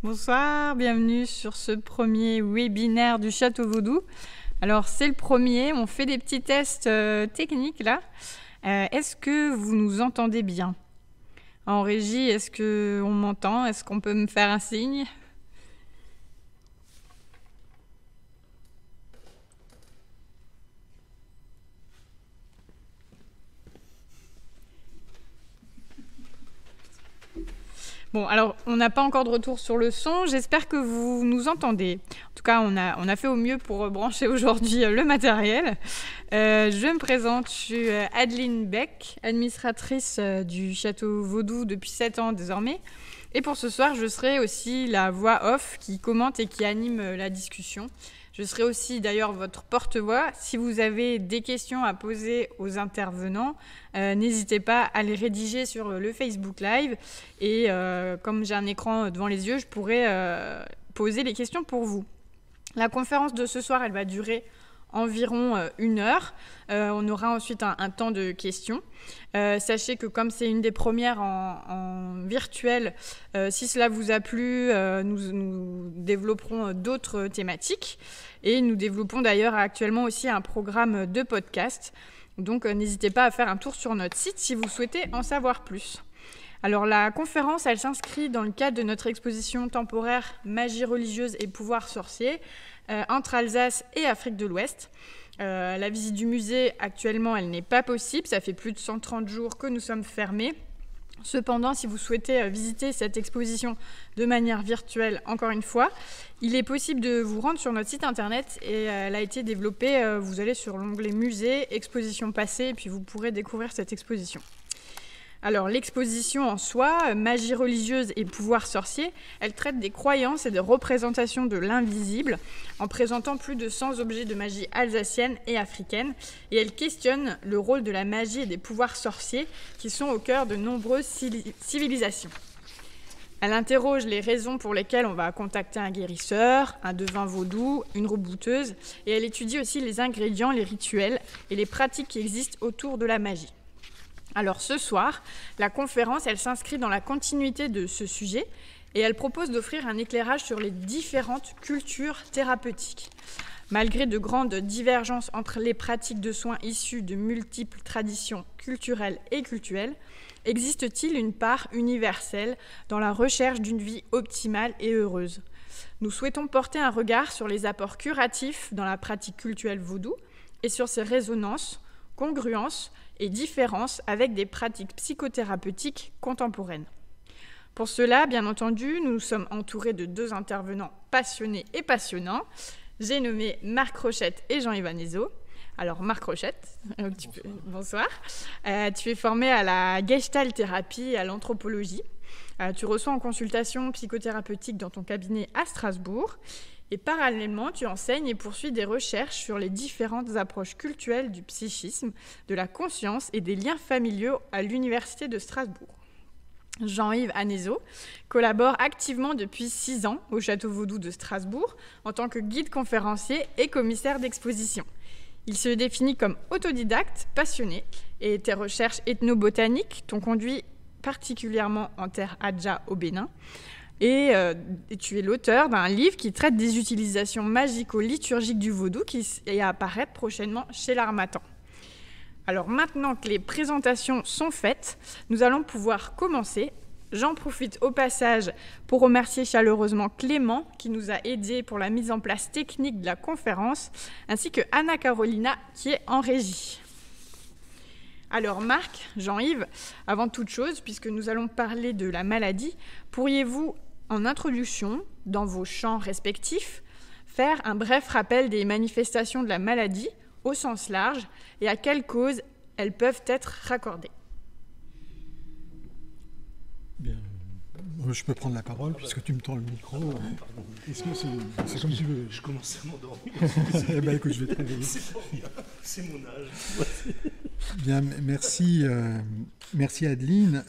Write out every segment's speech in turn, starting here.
Bonsoir, bienvenue sur ce premier webinaire du Château Vaudou. Alors c'est le premier, on fait des petits tests techniques là. Est-ce que vous nous entendez bien? En régie, est-ce qu'on m'entend? Est-ce qu'on peut me faire un signe? Bon, alors, on n'a pas encore de retour sur le son. J'espère que vous nous entendez. En tout cas, on a fait au mieux pour brancher aujourd'hui le matériel. Je me présente, je suis Adeline Beck, administratrice du Château Vaudou depuis 7 ans désormais. Et pour ce soir, je serai aussi la voix off qui commente et qui anime la discussion. Je serai aussi d'ailleurs votre porte-voix. Si vous avez des questions à poser aux intervenants, n'hésitez pas à les rédiger sur le Facebook Live. Et comme j'ai un écran devant les yeux, je pourrai poser les questions pour vous. La conférence de ce soir, elle va durer environ 1 heure. On aura ensuite un temps de questions. Sachez que comme c'est une des premières en virtuel, si cela vous a plu, nous développerons d'autres thématiques. Et nous développons d'ailleurs actuellement aussi un programme de podcast. Donc n'hésitez pas à faire un tour sur notre site si vous souhaitez en savoir plus. Alors la conférence, elle s'inscrit dans le cadre de notre exposition temporaire Magie religieuse et pouvoir sorcier entre Alsace et Afrique de l'Ouest. La visite du musée, actuellement, elle n'est pas possible. Ça fait plus de 130 jours que nous sommes fermés. Cependant, si vous souhaitez visiter cette exposition de manière virtuelle, encore une fois, il est possible de vous rendre sur notre site internet et elle a été développée. Vous allez sur l'onglet musée, exposition passée, et puis vous pourrez découvrir cette exposition. Alors, l'exposition en soi, Magie religieuse et pouvoir sorcier, elle traite des croyances et des représentations de l'invisible en présentant plus de 100 objets de magie alsacienne et africaine. Et elle questionne le rôle de la magie et des pouvoirs sorciers qui sont au cœur de nombreuses civilisations. Elle interroge les raisons pour lesquelles on va contacter un guérisseur, un devin vaudou, une rebouteuse. Et elle étudie aussi les ingrédients, les rituels et les pratiques qui existent autour de la magie. Alors ce soir, la conférence, elle s'inscrit dans la continuité de ce sujet et elle propose d'offrir un éclairage sur les différentes cultures thérapeutiques. Malgré de grandes divergences entre les pratiques de soins issues de multiples traditions culturelles et cultuelles, existe-t-il une part universelle dans la recherche d'une vie optimale et heureuse? Nous souhaitons porter un regard sur les apports curatifs dans la pratique cultuelle vaudou et sur ses résonances, congruences et différences avec des pratiques psychothérapeutiques contemporaines. Pour cela, bien entendu, nous sommes entourés de 2 intervenants passionnés et passionnants. J'ai nommé Marc Rochette et Jean-Yves Anezo. Alors Marc Rochette, bonsoir. Tu es formé à la Gestalt thérapie et à l'anthropologie. Tu reçois en consultation psychothérapeutique dans ton cabinet à Strasbourg. Et parallèlement, tu enseignes et poursuis des recherches sur les différentes approches cultuelles du psychisme, de la conscience et des liens familiaux à l'Université de Strasbourg. Jean-Yves Anezo collabore activement depuis 6 ans au Château Vaudou de Strasbourg en tant que guide conférencier et commissaire d'exposition. Il se définit comme autodidacte, passionné, et tes recherches ethnobotaniques t'ont conduit particulièrement en terre Adja au Bénin. Et tu es l'auteur d'un livre qui traite des utilisations magico-liturgiques du vaudou qui est à apparaître prochainement chez l'Harmattan. Alors maintenant que les présentations sont faites, nous allons pouvoir commencer. J'en profite au passage pour remercier chaleureusement Clément qui nous a aidés pour la mise en place technique de la conférence, ainsi que Anna Carolina qui est en régie. Alors Marc, Jean-Yves, avant toute chose, puisque nous allons parler de la maladie, pourriez-vous, en introduction, dans vos champs respectifs, faire un bref rappel des manifestations de la maladie au sens large et à quelles causes elles peuvent être raccordées? Bien, je peux prendre la parole puisque tu me tends le micro. Est-ce que c'est comme tu veux? Je commençais à m'endormir. Eh ben, écoute, je vais te réveiller. C'est mon âge. Bien, merci Adeline.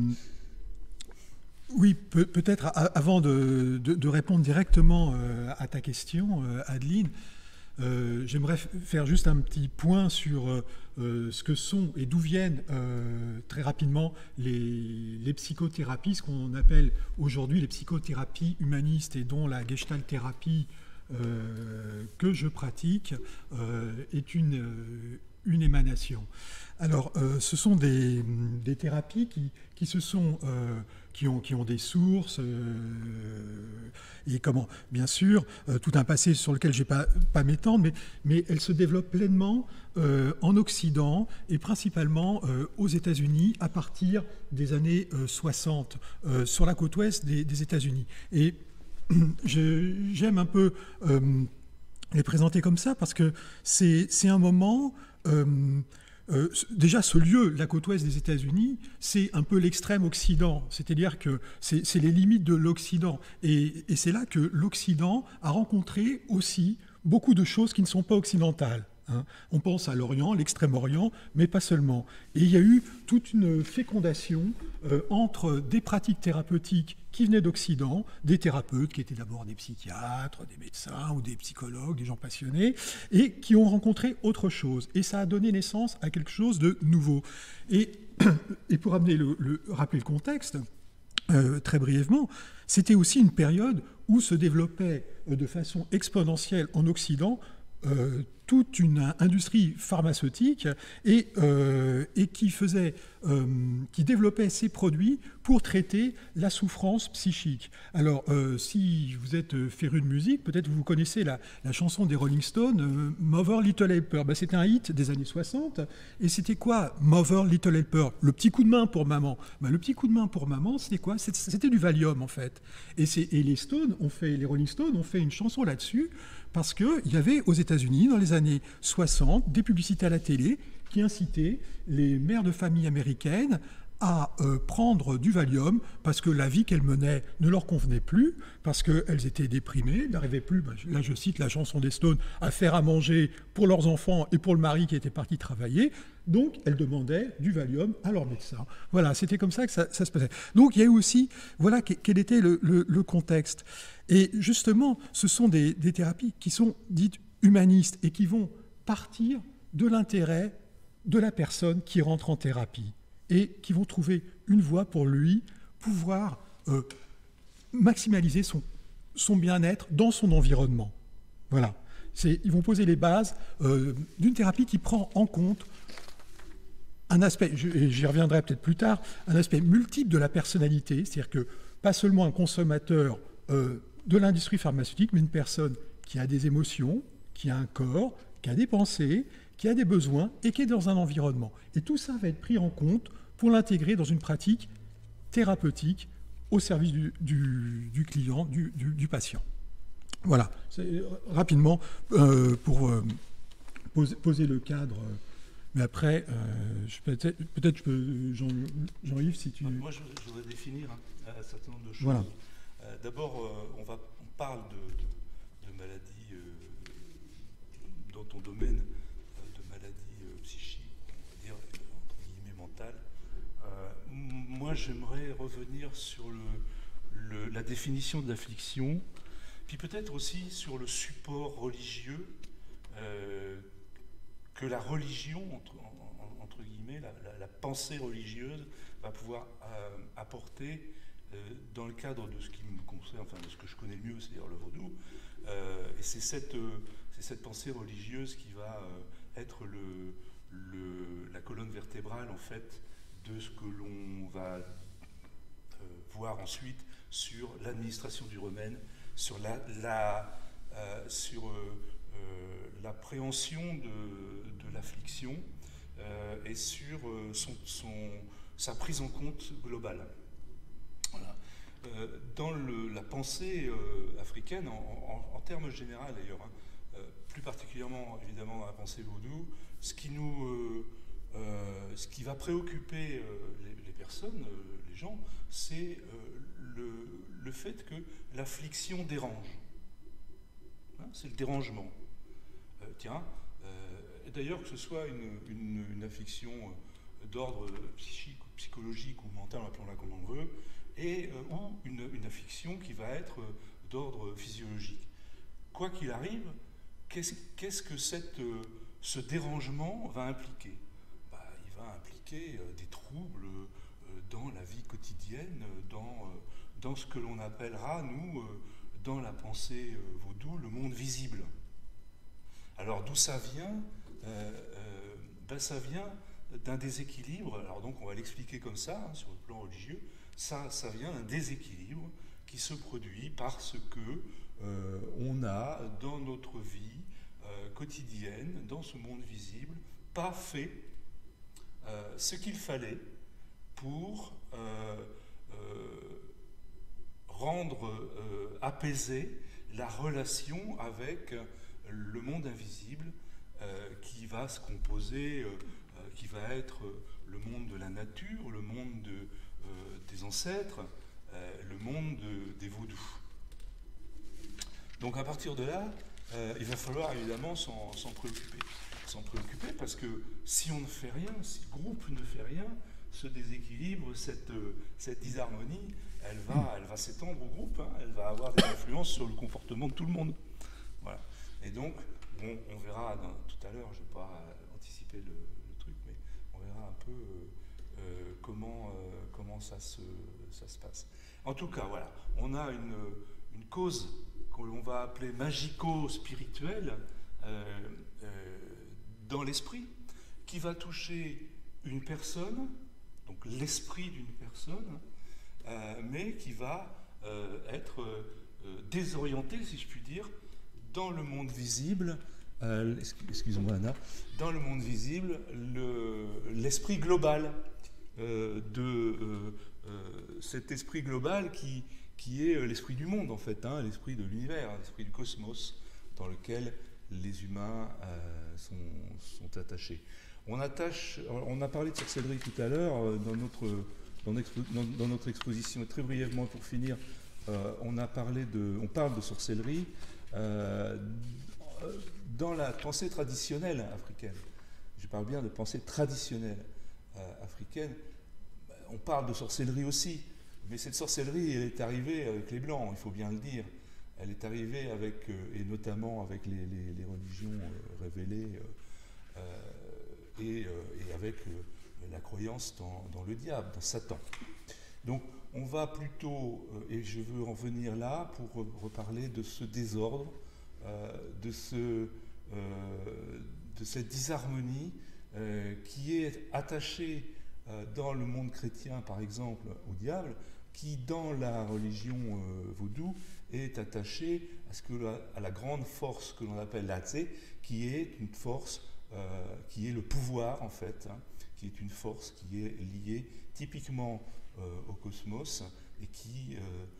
Oui, peut-être avant de répondre directement à ta question, Adeline, J'aimerais faire juste un petit point sur ce que sont et d'où viennent très rapidement les psychothérapies, ce qu'on appelle aujourd'hui les psychothérapies humanistes et dont la gestalt thérapie que je pratique est une émanation. Alors, ce sont des thérapies qui ont des sources et bien sûr, tout un passé sur lequel je ne vais pas m'étendre, mais elles se développent pleinement en Occident et principalement aux États-Unis à partir des années 60 sur la côte ouest des États-Unis. Et j'aime un peu les présenter comme ça parce que c'est un moment... déjà, ce lieu, la côte ouest des États-Unis, c'est un peu l'extrême Occident, c'est-à-dire que c'est les limites de l'Occident. Et c'est là que l'Occident a rencontré aussi beaucoup de choses qui ne sont pas occidentales. Hein. On pense à l'Orient, l'extrême-Orient, mais pas seulement. Et il y a eu toute une fécondation entre des pratiques thérapeutiques qui venaient d'Occident, des thérapeutes qui étaient d'abord des psychiatres, des médecins ou des psychologues, des gens passionnés, et qui ont rencontré autre chose. Et ça a donné naissance à quelque chose de nouveau. Et pour rappeler le contexte, très brièvement, c'était aussi une période où se développait de façon exponentielle en Occident toute une industrie pharmaceutique et qui développait ces produits pour traiter la souffrance psychique. Alors, si vous êtes féru de musique, peut-être vous connaissez la chanson des Rolling Stones, Mother Little Helper. Ben, c'était un hit des années 60. Et c'était quoi, Mother Little Helper? Le petit coup de main pour maman. Ben, le petit coup de main pour maman, c'était quoi? C'était du Valium, en fait. Et les Rolling Stones ont fait une chanson là-dessus parce qu'il y avait aux États-Unis, dans les années 60, des publicités à la télé qui incitaient les mères de famille américaines à prendre du Valium parce que la vie qu'elles menaient ne leur convenait plus, parce qu'elles étaient déprimées, n'arrivaient plus, là je cite la chanson des Stones, à faire à manger pour leurs enfants et pour le mari qui était parti travailler. Donc elles demandaient du Valium à leur médecin. Voilà, c'était comme ça que ça se passait. Donc il y a eu aussi, voilà quel était le contexte. Et justement, ce sont des thérapies qui sont dites humanistes et qui vont partir de l'intérêt de la personne qui rentre en thérapie et qui vont trouver une voie pour lui pouvoir maximaliser son bien-être dans son environnement. Voilà. Ils vont poser les bases d'une thérapie qui prend en compte un aspect, et j'y reviendrai peut-être plus tard, un aspect multiple de la personnalité, c'est-à-dire que pas seulement un consommateur de l'industrie pharmaceutique, mais une personne qui a des émotions, qui a un corps, qui a des pensées, qui a des besoins et qui est dans un environnement. Et tout ça va être pris en compte pour l'intégrer dans une pratique thérapeutique au service du client, du patient. Voilà, rapidement, pour poser le cadre, mais après, peut-être je peux, Jean-Yves, si tu... Moi, je voudrais définir un certain nombre de choses. Voilà. D'abord, on parle de maladies dans ton domaine, de maladies psychiques, on va dire, entre guillemets, mentales. Moi, j'aimerais revenir sur la définition de l'affliction, puis peut-être aussi sur le support religieux que la religion, entre guillemets, la pensée religieuse va pouvoir apporter dans le cadre de ce qui me concerne, enfin de ce que je connais le mieux, c'est-à-dire le vaudou. Et c'est cette pensée religieuse qui va être la colonne vertébrale, en fait, de ce que l'on va voir ensuite sur l'administration du remède, sur l'appréhension de l'affliction et sur sa prise en compte globale. Voilà. Dans la pensée africaine, en termes généraux d'ailleurs, plus particulièrement évidemment dans la pensée vaudou, ce qui va préoccuper les personnes, les gens, c'est le fait que l'affliction dérange. Hein, c'est le dérangement. D'ailleurs, que ce soit une affliction d'ordre psychique, ou psychologique ou mental, appelons-la comme on veut, ou une affliction qui va être d'ordre physiologique. Quoi qu'il arrive, qu'est-ce que ce dérangement va impliquer? Il va impliquer des troubles dans la vie quotidienne, dans ce que l'on appellera, nous, dans la pensée vaudou, le monde visible. Alors d'où ça vient? Ça vient d'un déséquilibre. Alors donc on va l'expliquer comme ça, hein, sur le plan religieux. Ça vient d'un déséquilibre qui se produit parce que on a dans notre vie quotidienne, dans ce monde visible, pas fait ce qu'il fallait pour rendre apaisée la relation avec le monde invisible qui va se composer, qui va être le monde de la nature, le monde des ancêtres, le monde des vaudous. Donc à partir de là, il va falloir évidemment s'en préoccuper. S'en préoccuper parce que si on ne fait rien, si le groupe ne fait rien, ce déséquilibre, cette disharmonie, elle va s'étendre au groupe, hein, elle va avoir des influences sur le comportement de tout le monde. Voilà. Et donc, bon, on verra tout à l'heure, je ne vais pas anticiper le truc, mais on verra un peu comment ça se passe. En tout cas, voilà, on a une cause que l'on va appeler magico-spirituelle dans l'esprit, qui va toucher une personne, donc l'esprit d'une personne, mais qui va être désorienté, si je puis dire, dans le monde visible, excusez-moi Anna, dans le monde visible, l'esprit global, cet esprit global qui est l'esprit du monde en fait, hein, l'esprit de l'univers, l'esprit du cosmos, dans lequel les humains sont attachés. On a parlé de sorcellerie tout à l'heure dans notre exposition, et très brièvement pour finir, on parle de sorcellerie dans la pensée traditionnelle africaine. Je parle bien de pensée traditionnelle africaine. On parle de sorcellerie aussi, mais cette sorcellerie, elle est arrivée avec les Blancs, il faut bien le dire. Elle est arrivée avec, et notamment avec les religions révélées et avec la croyance dans le diable, dans Satan. Donc on va plutôt, et je veux en venir là pour reparler de ce désordre, de cette disharmonie qui est attachée dans le monde chrétien, par exemple, au diable, qui, dans la religion vaudou, est attachée à la grande force que l'on appelle l'Atsé, qui est une force qui est le pouvoir, en fait, hein, qui est une force qui est liée typiquement au cosmos et qui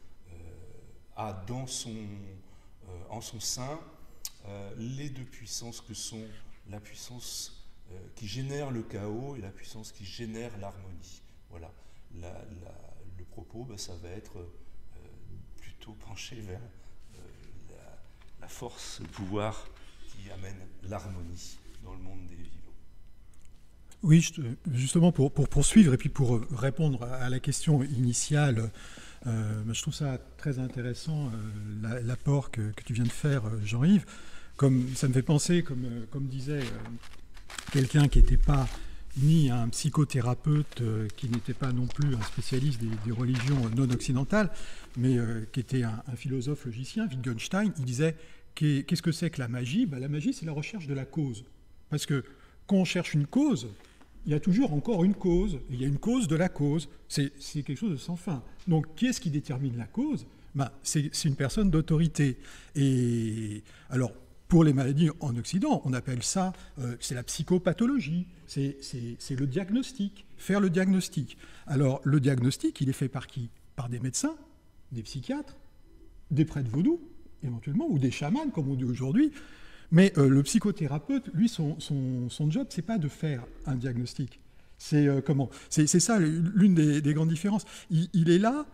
a en son sein les deux puissances que sont la puissance qui génère le chaos et la puissance qui génère l'harmonie. Voilà. Le propos, ça va être plutôt penché vers la force, le pouvoir qui amène l'harmonie dans le monde des vivants. Oui, justement pour poursuivre et puis pour répondre à la question initiale, je trouve ça très intéressant, l'apport que tu viens de faire, Jean-Yves. Comme ça me fait penser, comme disait quelqu'un qui n'était pas ni un psychothérapeute, qui n'était pas non plus un spécialiste des religions non occidentales, mais qui était un philosophe logicien, Wittgenstein, il disait qu'est-ce que c'est que la magie? La magie, c'est la recherche de la cause. Parce que quand on cherche une cause, il y a toujours encore une cause, et il y a une cause de la cause, c'est quelque chose de sans fin. Donc, qui est-ce qui détermine la cause? C'est une personne d'autorité. Et alors, pour les maladies en Occident, on appelle ça, c'est la psychopathologie, c'est le diagnostic, faire le diagnostic. Alors, le diagnostic, il est fait par qui? Par des médecins, des psychiatres, des prêtres vaudous, éventuellement, ou des chamans, comme on dit aujourd'hui. Mais le psychothérapeute, lui, son job, c'est pas de faire un diagnostic. C'est ça l'une des grandes différences. Il est là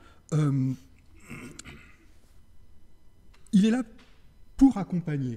pour accompagner.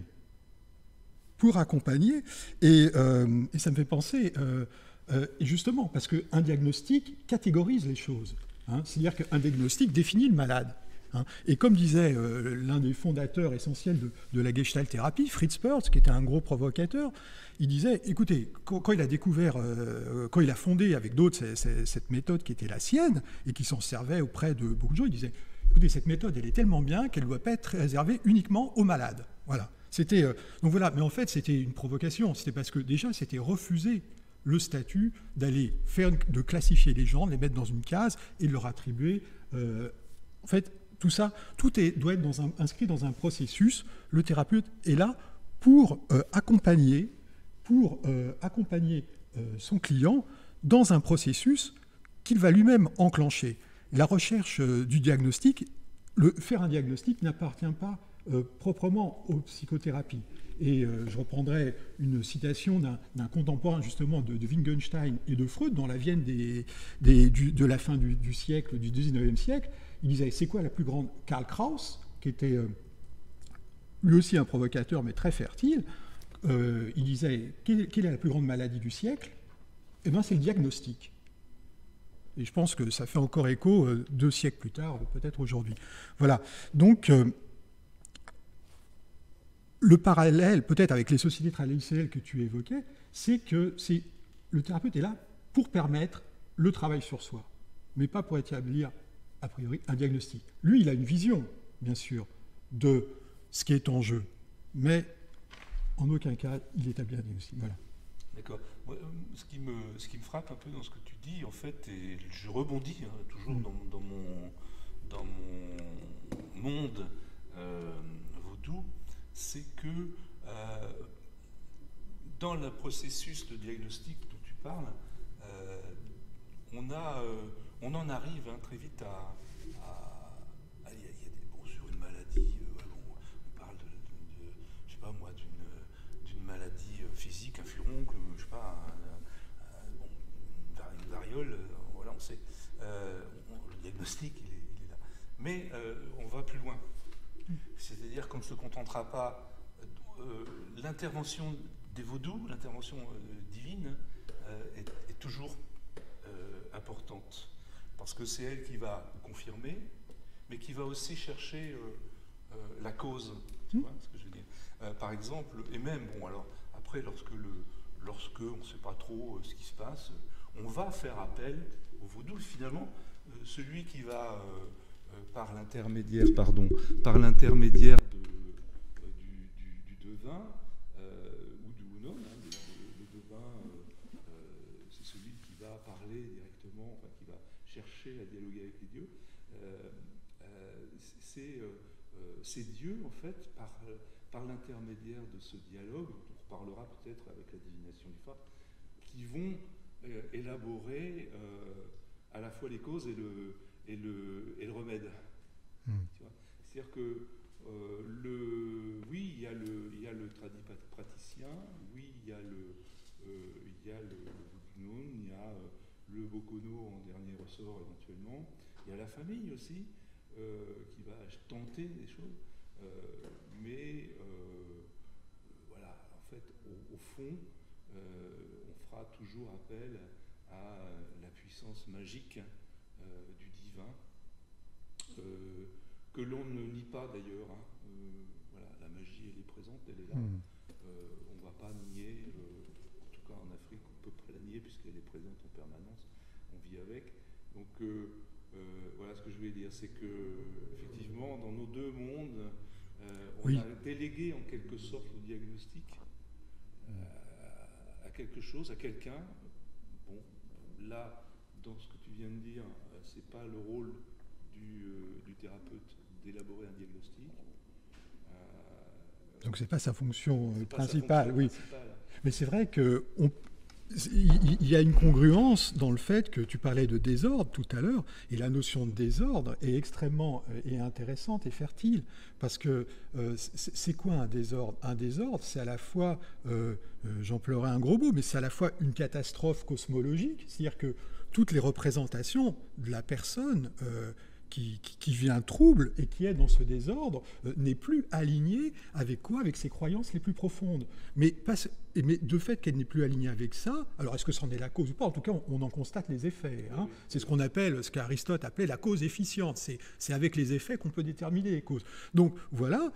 Et ça me fait penser, justement, parce qu'un diagnostic catégorise les choses. Hein, c'est-à-dire qu'un diagnostic définit le malade. hein. Et comme disait l'un des fondateurs essentiels de la Gestalt-thérapie, Fritz Perls, qui était un gros provocateur, il disait, écoutez, quand il a découvert, quand il a fondé avec d'autres cette méthode qui était la sienne, et qui s'en servait auprès de beaucoup de gens, il disait, écoutez, cette méthode, elle est tellement bien qu'elle ne doit pas être réservée uniquement aux malades. Voilà. Donc voilà, mais en fait, c'était une provocation. C'était parce que déjà, c'était refuser le statut de classifier les gens, de les mettre dans une case et de leur attribuer. En fait, tout ça, doit être inscrit dans un processus. Le thérapeute est là pour accompagner son client dans un processus qu'il va lui-même enclencher. La recherche du diagnostic, faire un diagnostic n'appartient pas proprement aux psychothérapies. Et je reprendrai une citation d'un contemporain justement de Wittgenstein et de Freud dans la Vienne de la fin du siècle, du 19e siècle. Il disait, c'est quoi la plus grande... Karl Kraus, qui était lui aussi un provocateur mais très fertile, il disait, quelle est la plus grande maladie du siècle? Eh bien, c'est le diagnostic. Et je pense que ça fait encore écho 2 siècles plus tard, peut-être aujourd'hui. Voilà. Donc, le parallèle, peut-être avec les sociétés traditionnelles que tu évoquais, c'est que le thérapeute est là pour permettre le travail sur soi, mais pas pour établir, a priori, un diagnostic. Lui, il a une vision, bien sûr, de ce qui est en jeu, mais en aucun cas, il établit un diagnostic. Voilà. D'accord. Ce qui me frappe un peu dans ce que tu dis, en fait, et je rebondis toujours dans mon monde vaudou, c'est que dans le processus de diagnostic dont tu parles, on en arrive très vite sur une maladie, on parle je sais pas moi, d'une maladie physique, un furoncle, je sais pas, une variole, voilà, on sait. Le diagnostic, il est là. Mais on va plus loin. C'est-à-dire qu'on ne se contentera pas. L'intervention des vaudous, l'intervention divine, est toujours importante. Parce que c'est elle qui va confirmer, mais qui va aussi chercher la cause. Tu vois ce que je veux dire? Par exemple, et même, alors, après, lorsque on ne sait pas trop ce qui se passe, on va faire appel au vaudou. Finalement, celui qui va... par l'intermédiaire du devin ou du Wunon, le devin, c'est celui qui va parler directement, enfin qui va chercher à dialoguer avec les dieux. C'est Dieu, en fait, par l'intermédiaire de ce dialogue, on reparlera peut-être avec la divination du phare, qui vont élaborer à la fois les causes et le remède. C'est-à-dire que oui, il y a le tradipraticien, oui, il y a le Wunon, il y a le Bokono en dernier ressort éventuellement, il y a la famille aussi qui va tenter des choses, mais voilà, en fait, au fond, on fera toujours appel à la puissance magique du divin, que l'on ne nie pas d'ailleurs. Voilà, la magie, elle est présente, elle est là. On ne va pas nier, en tout cas en Afrique, on ne peut pas la nier puisqu'elle est présente en permanence, on vit avec. Donc voilà ce que je voulais dire, c'est que effectivement, dans nos deux mondes, on a délégué en quelque sorte le diagnostic à quelque chose, à quelqu'un. Bon, là, dans ce que tu viens de dire, c'est pas le rôle du thérapeute d'élaborer un diagnostic. Donc c'est pas sa fonction principale, oui. Mais c'est vrai que il y a une congruence dans le fait que tu parlais de désordre tout à l'heure, et la notion de désordre est extrêmement intéressante et fertile, parce que c'est quoi un désordre? Un désordre, c'est à la fois, j'emploierai un gros mot, mais c'est à la fois une catastrophe cosmologique, c'est-à-dire que toutes les représentations de la personne qui vit un trouble et qui est dans ce désordre n'est plus alignée avec quoi? Avec ses croyances les plus profondes. Mais de fait qu'elle n'est plus alignée avec ça, alors est-ce que c'en est la cause ou pas? En tout cas, on en constate les effets. Hein. C'est ce qu'Aristote appelait la cause efficiente. C'est avec les effets qu'on peut déterminer les causes. Donc voilà,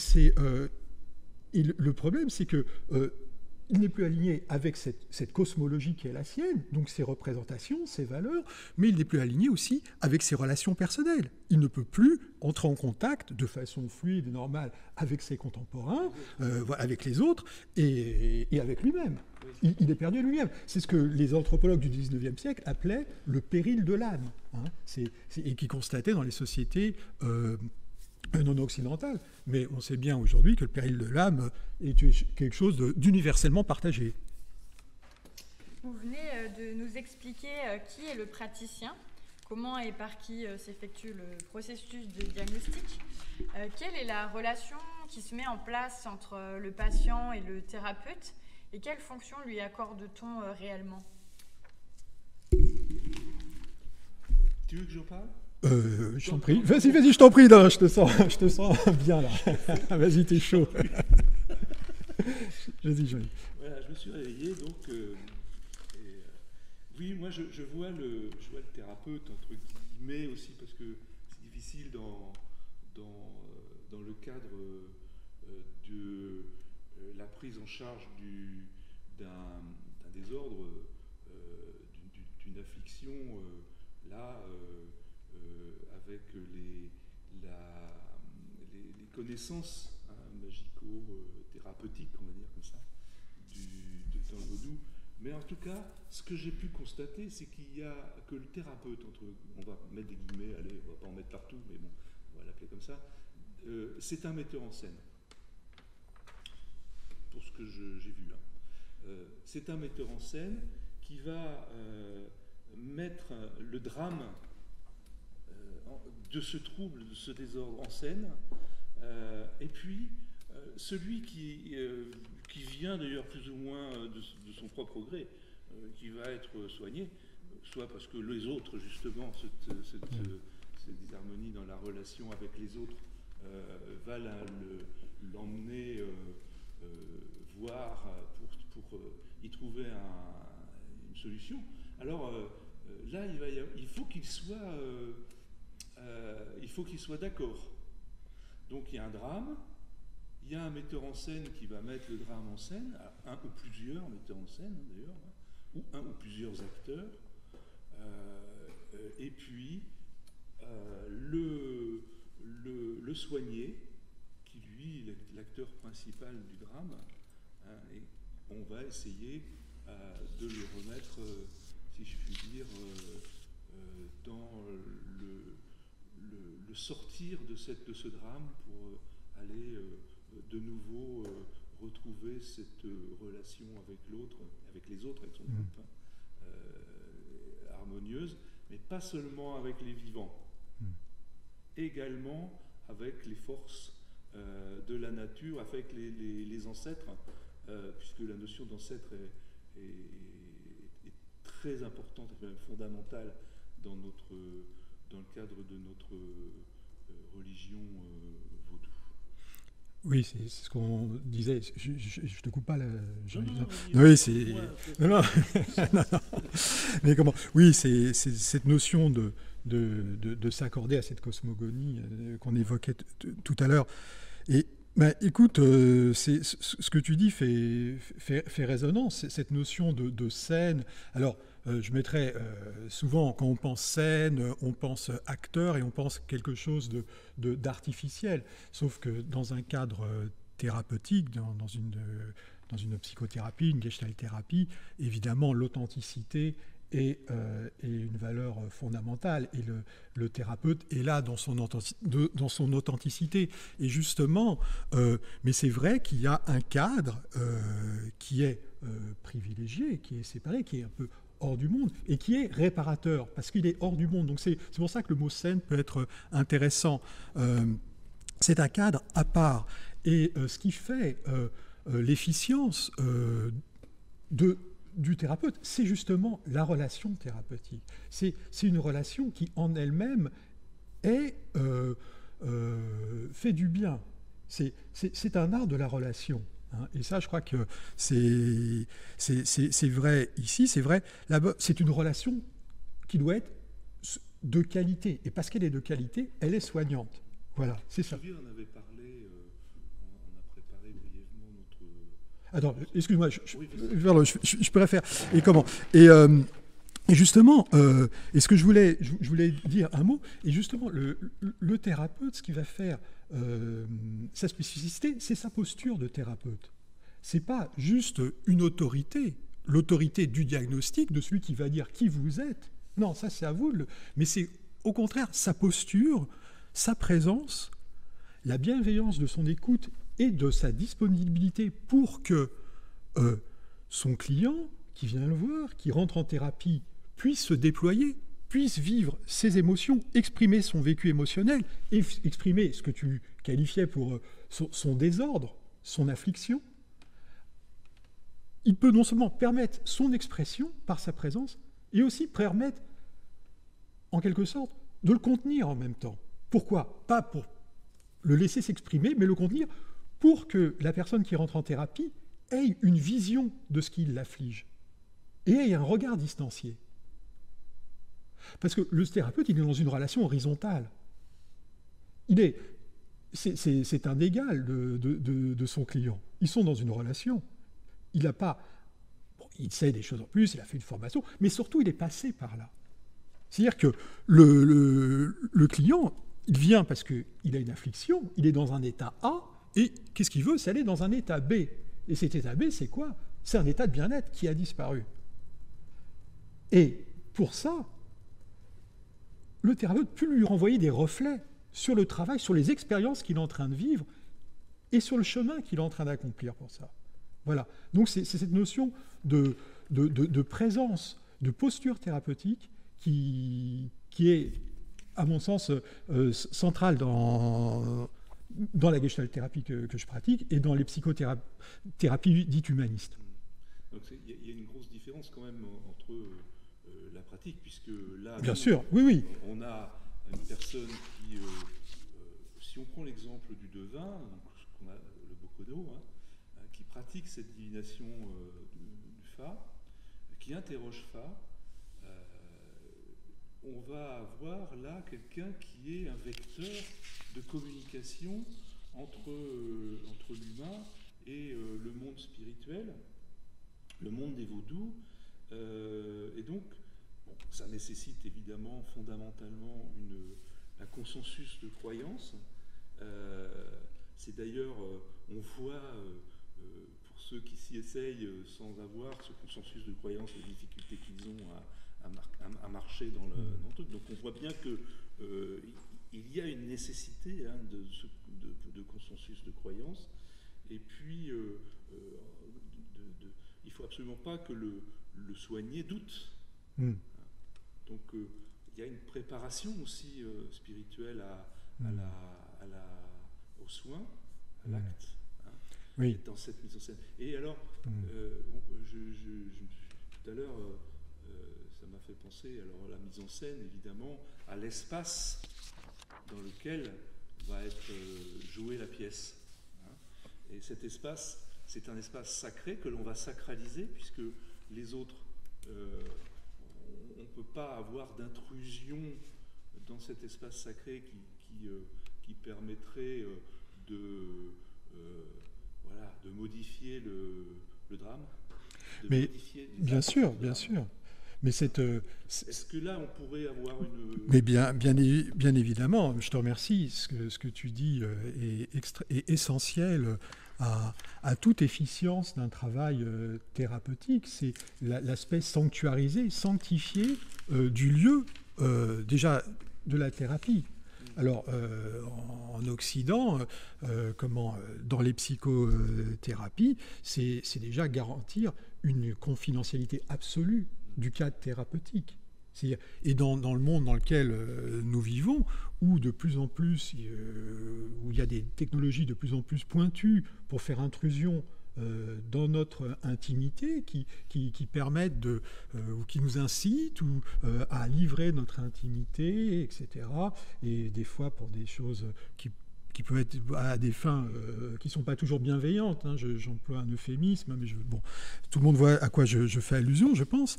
et le problème, c'est que il n'est plus aligné avec cette cosmologie qui est la sienne, donc ses représentations, ses valeurs, mais il n'est plus aligné aussi avec ses relations personnelles. Il ne peut plus entrer en contact de façon fluide et normale avec ses contemporains, avec les autres et avec lui-même. Il est perdu à lui-même. C'est ce que les anthropologues du XIXe siècle appelaient le péril de l'âme, hein, et qui constataient dans les sociétés non occidentale, mais on sait bien aujourd'hui que le péril de l'âme est quelque chose d'universellement partagé. Vous venez de nous expliquer qui est le praticien, comment et par qui s'effectue le processus de diagnostic. Quelle est la relation qui se met en place entre le patient et le thérapeute et quelle fonction lui accorde-t-on réellement? Tu veux que j'en parle? Je t'en prie. Vas-y, je t'en prie, là, je te sens bien, là. Vas-y, t'es chaud. Vas-y, Jean. Voilà, je me suis réveillé, donc... oui, moi, je vois le thérapeute, entre guillemets, aussi, parce que c'est difficile dans le cadre de la prise en charge d'un désordre, d'une affliction, avec les connaissances magico-thérapeutiques, on va dire comme ça, dans le vaudou. Mais en tout cas, ce que j'ai pu constater, c'est que le thérapeute, on va mettre des guillemets, allez, on va pas en mettre partout, mais bon, on va l'appeler comme ça, c'est un metteur en scène, pour ce que j'ai vu là. C'est un metteur en scène qui va mettre le drame de ce trouble, de ce désordre en scène, et puis celui qui vient d'ailleurs plus ou moins de son propre gré, qui va être soigné, soit parce que les autres, justement, cette disharmonie dans la relation avec les autres va l'emmener voir pour y trouver une solution. Alors là, il faut qu'il soit d'accord. Donc il y a un drame, il y a un metteur en scène qui va mettre le drame en scène, un ou plusieurs metteurs en scène d'ailleurs, ou un ou plusieurs acteurs, et puis le soigné, qui lui est l'acteur principal du drame, hein, et on va essayer de le remettre, si je puis dire, dans le sortir de ce drame pour aller de nouveau retrouver cette relation avec l'autre, avec les autres, avec son groupe, harmonieuse, mais pas seulement avec les vivants, également avec les forces de la nature, avec les ancêtres, puisque la notion d'ancêtre est très importante et même fondamentale dans le cadre de notre religion vaudou. Oui, c'est ce qu'on disait. Je te coupe pas là. Oui, c'est. Non. Mais comment? Oui, c'est cette notion de s'accorder à cette cosmogonie qu'on évoquait tout à l'heure. Et écoute, ce que tu dis fait résonance. Cette notion de scène. Alors. Je mettrais souvent, quand on pense scène, on pense acteur et on pense quelque chose d'artificiel. Sauf que dans un cadre thérapeutique, dans une psychothérapie, une gestalt-thérapie, évidemment, l'authenticité est une valeur fondamentale. Et le thérapeute est là dans son authenticité. Et justement, mais c'est vrai qu'il y a un cadre qui est privilégié, qui est séparé, qui est un peu hors du monde, et qui est réparateur, parce qu'il est hors du monde. Donc c'est pour ça que le mot scène peut être intéressant. C'est un cadre à part. Et ce qui fait l'efficience du thérapeute, c'est justement la relation thérapeutique. C'est une relation qui, en elle-même, fait du bien. C'est un art de la relation. Hein, et ça, je crois que c'est vrai ici, c'est vrai là-bas. C'est une relation qui doit être de qualité. Et parce qu'elle est de qualité, elle est soignante. Voilà, c'est ça. On avait parlé, on a préparé brièvement notre... Attends, excuse-moi, je pourrais faire. Et comment et justement, et ce que je voulais dire un mot, et justement, le thérapeute, ce qu'il va faire, sa spécificité, c'est sa posture de thérapeute. C'est pas juste une autorité, l'autorité du diagnostic, de celui qui va dire qui vous êtes. Non, ça c'est à vous, mais c'est au contraire sa posture, sa présence, la bienveillance de son écoute et de sa disponibilité pour que son client qui vient le voir, qui rentre en thérapie, puisse se déployer, puisse vivre ses émotions, exprimer son vécu émotionnel, et exprimer ce que tu qualifiais pour son désordre, son affliction. Il peut non seulement permettre son expression par sa présence, et aussi permettre, en quelque sorte, de le contenir en même temps. Pourquoi ? Pas pour le laisser s'exprimer, mais le contenir pour que la personne qui rentre en thérapie ait une vision de ce qui l'afflige et ait un regard distancié. Parce que le thérapeute, il est dans une relation horizontale. C'est un égal de son client. Ils sont dans une relation. Il n'a pas... Bon, il sait des choses en plus, il a fait une formation, mais surtout, il est passé par là. C'est-à-dire que le client, il vient parce qu'il a une affliction, il est dans un état A, et qu'est-ce qu'il veut ? C'est aller dans un état B. Et cet état B, c'est quoi ? C'est un état de bien-être qui a disparu. Et pour ça, le thérapeute peut lui renvoyer des reflets sur le travail, sur les expériences qu'il est en train de vivre et sur le chemin qu'il est en train d'accomplir pour ça. Voilà. Donc c'est cette notion de présence, de posture thérapeutique qui est, à mon sens, centrale dans la gestalt-thérapie que je pratique et dans les psychothérapies dites humanistes. Donc il y a une grosse différence quand même entre la pratique, puisque là, bien sûr, oui. On a une personne qui, si on prend l'exemple du devin, donc qu'on a le Bokono, qui pratique cette divination du Fa, qui interroge Fa, on va avoir là quelqu'un qui est un vecteur de communication entre l'humain et le monde spirituel, le monde des vaudous, et donc ça nécessite évidemment fondamentalement un consensus de croyance. C'est d'ailleurs, on voit, pour ceux qui s'y essayent sans avoir ce consensus de croyance, les difficultés qu'ils ont à marcher dans le truc. Donc on voit bien qu'il y a une nécessité de consensus de croyance. Et puis, il ne faut absolument pas que le soigné doute. Donc il y a une préparation aussi spirituelle aux soins, à l'acte, oui. Dans cette mise en scène. Et alors, tout à l'heure, ça m'a fait penser, alors la mise en scène, évidemment, à l'espace dans lequel va être jouée la pièce. Et cet espace, c'est un espace sacré que l'on va sacraliser, puisque les autres... on ne peut pas avoir d'intrusion dans cet espace sacré qui permettrait de modifier le drame. Mais bien sûr. Mais est-ce que là, on pourrait avoir une... Mais bien évidemment, je te remercie. Ce que tu dis est essentiel à toute efficience d'un travail thérapeutique. C'est l'aspect sanctuarisé, sanctifié du lieu, déjà de la thérapie. Alors, en Occident, dans les psychothérapies, c'est déjà garantir une confidentialité absolue du cadre thérapeutique. Et dans le monde dans lequel nous vivons, où de plus en plus, où il y a des technologies de plus en plus pointues pour faire intrusion dans notre intimité qui permettent ou qui nous incitent à livrer notre intimité, etc. Et des fois pour des choses qui peuvent être à des fins qui ne sont pas toujours bienveillantes. Hein. J'emploie un euphémisme, mais tout le monde voit à quoi je fais allusion, je pense.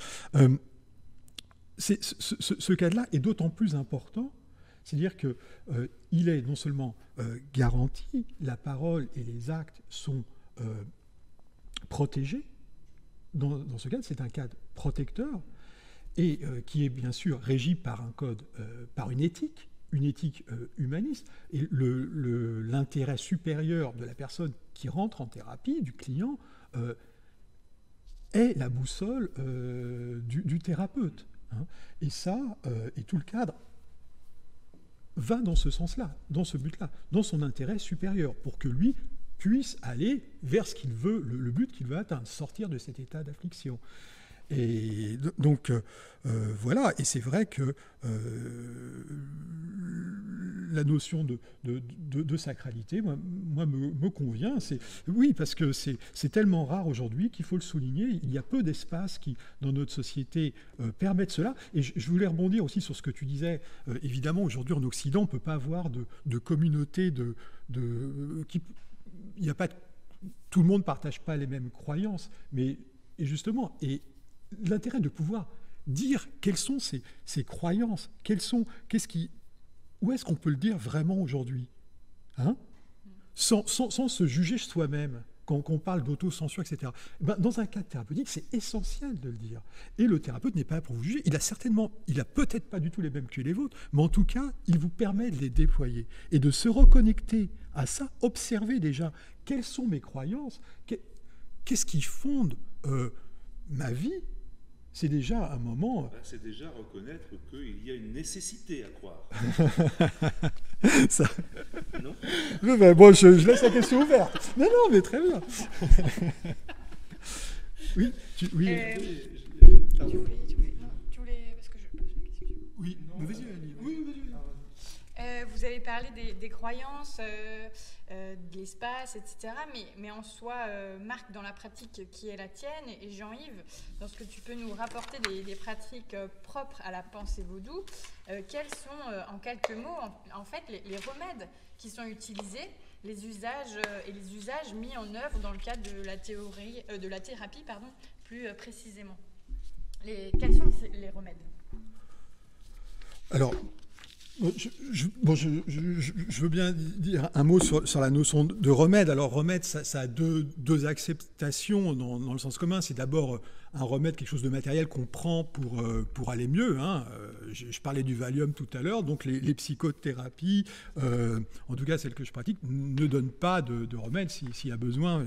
Ce cadre-là est d'autant plus important, c'est-à-dire qu'il est non seulement garanti, la parole et les actes sont protégés. Dans ce cadre, c'est un cadre protecteur et qui est bien sûr régi par un code, par une éthique humaniste. Et l'intérêt supérieur de la personne qui rentre en thérapie, du client, est la boussole du thérapeute. Hein. Et ça, et tout le cadre va dans ce sens-là, dans ce but-là, dans son intérêt supérieur, pour que lui puisse aller vers ce qu'il veut, le but qu'il veut atteindre, sortir de cet état d'affliction. Et donc, voilà, et c'est vrai que la notion de sacralité, moi me convient. Oui, parce que c'est tellement rare aujourd'hui qu'il faut le souligner. Il y a peu d'espaces qui, dans notre société, permettent cela. Et je voulais rebondir aussi sur ce que tu disais. Évidemment, aujourd'hui, en Occident, on ne peut pas avoir de communauté il n'y a pas tout le monde ne partage pas les mêmes croyances, mais et justement, et l'intérêt de pouvoir dire quelles sont ces croyances, où est-ce qu'on peut le dire vraiment aujourd'hui, hein, sans se juger soi-même, quand on parle d'autocensure, etc. Dans un cadre thérapeutique, c'est essentiel de le dire. Et le thérapeute n'est pas là pour vous juger. Il a peut-être pas du tout les mêmes que les vôtres, mais en tout cas, il vous permet de les déployer et de se reconnecter à ça, observer déjà quelles sont mes croyances, qu'est-ce qui fonde ma vie. C'est déjà un moment... C'est déjà reconnaître qu'il y a une nécessité à croire. Ça... Non ? Bon, je laisse la question ouverte. Non, mais très bien. Oui, tu voulais... Parce que je pose ma question. Oui, mais vas-y, Annie. Oui, vas-y. Vous avez parlé des croyances, de l'espace, etc. Mais en soi, Marc, dans la pratique qui est la tienne, et Jean-Yves, dans ce que tu peux nous rapporter des pratiques propres à la pensée vaudou, quels sont, en quelques mots, en fait, les remèdes qui sont utilisés, les usages mis en œuvre dans le cadre de la thérapie, plus précisément. Quels sont les remèdes ? Alors, je veux bien dire un mot sur la notion de remède. Alors, remède, ça a deux acceptations dans le sens commun. C'est d'abord un remède, quelque chose de matériel qu'on prend pour aller mieux. Hein. Je parlais du Valium tout à l'heure. Donc, les psychothérapies, en tout cas celles que je pratique, ne donnent pas de remède. S'il y a besoin,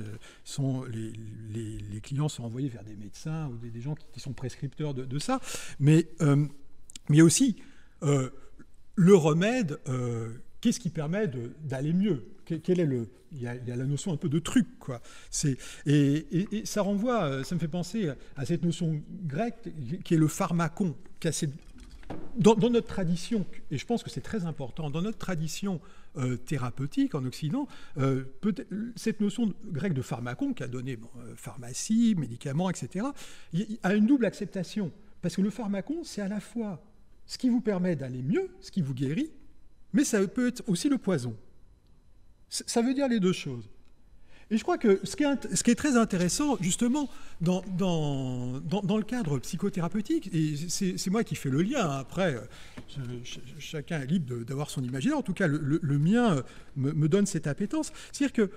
les clients sont envoyés vers des médecins ou des gens qui sont prescripteurs de ça. Mais aussi... le remède, qu'est-ce qui permet d'aller mieux ? Quel est il y a la notion un peu de truc, quoi. Et ça renvoie, ça me fait penser à cette notion grecque qui est le pharmakon, dans notre tradition, et je pense que c'est très important, dans notre tradition thérapeutique en Occident, cette notion grecque de pharmakon qui a donné pharmacie, médicaments, etc., a une double acceptation. Parce que le pharmakon, c'est à la fois ce qui vous permet d'aller mieux, ce qui vous guérit, mais ça peut être aussi le poison. Ça veut dire les deux choses. Et je crois que ce qui est très intéressant, justement, dans le cadre psychothérapeutique, et c'est moi qui fais le lien, après, chacun est libre d'avoir son imaginaire, en tout cas, le mien me donne cette appétence, c'est-à-dire que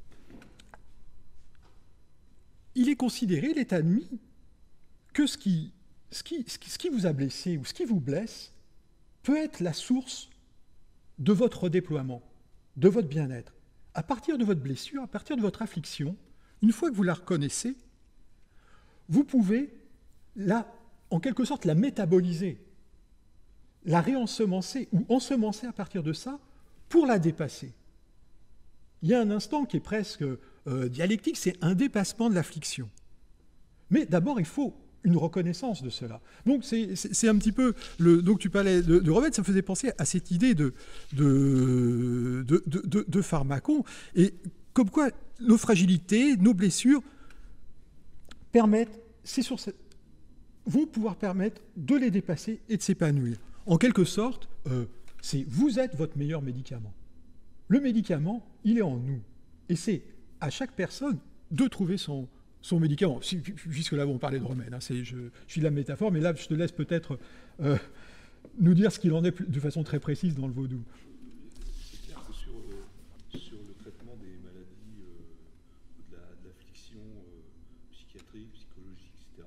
il est considéré, il est admis que ce qui vous a blessé ou ce qui vous blesse peut être la source de votre redéploiement, de votre bien-être. À partir de votre blessure, à partir de votre affliction, une fois que vous la reconnaissez, vous pouvez, en quelque sorte, la métaboliser, la réensemencer ou ensemencer à partir de ça pour la dépasser. Il y a un instant qui est presque dialectique, c'est un dépassement de l'affliction. Mais d'abord, il faut une reconnaissance de cela. Donc c'est un petit peu... donc tu parlais de remède, ça me faisait penser à cette idée de pharmacon. Et comme quoi nos fragilités, nos blessures vont pouvoir permettre de les dépasser et de s'épanouir. En quelque sorte, vous êtes votre meilleur médicament. Le médicament, il est en nous. Et c'est à chaque personne de trouver son médicament. Puisque là, on parlait de remède. Hein, je suis de la métaphore, mais là, je te laisse peut-être nous dire ce qu'il en est de façon très précise dans le vaudou. C'est clair que sur le traitement des maladies, de l'affliction psychiatrique, psychologique, etc.,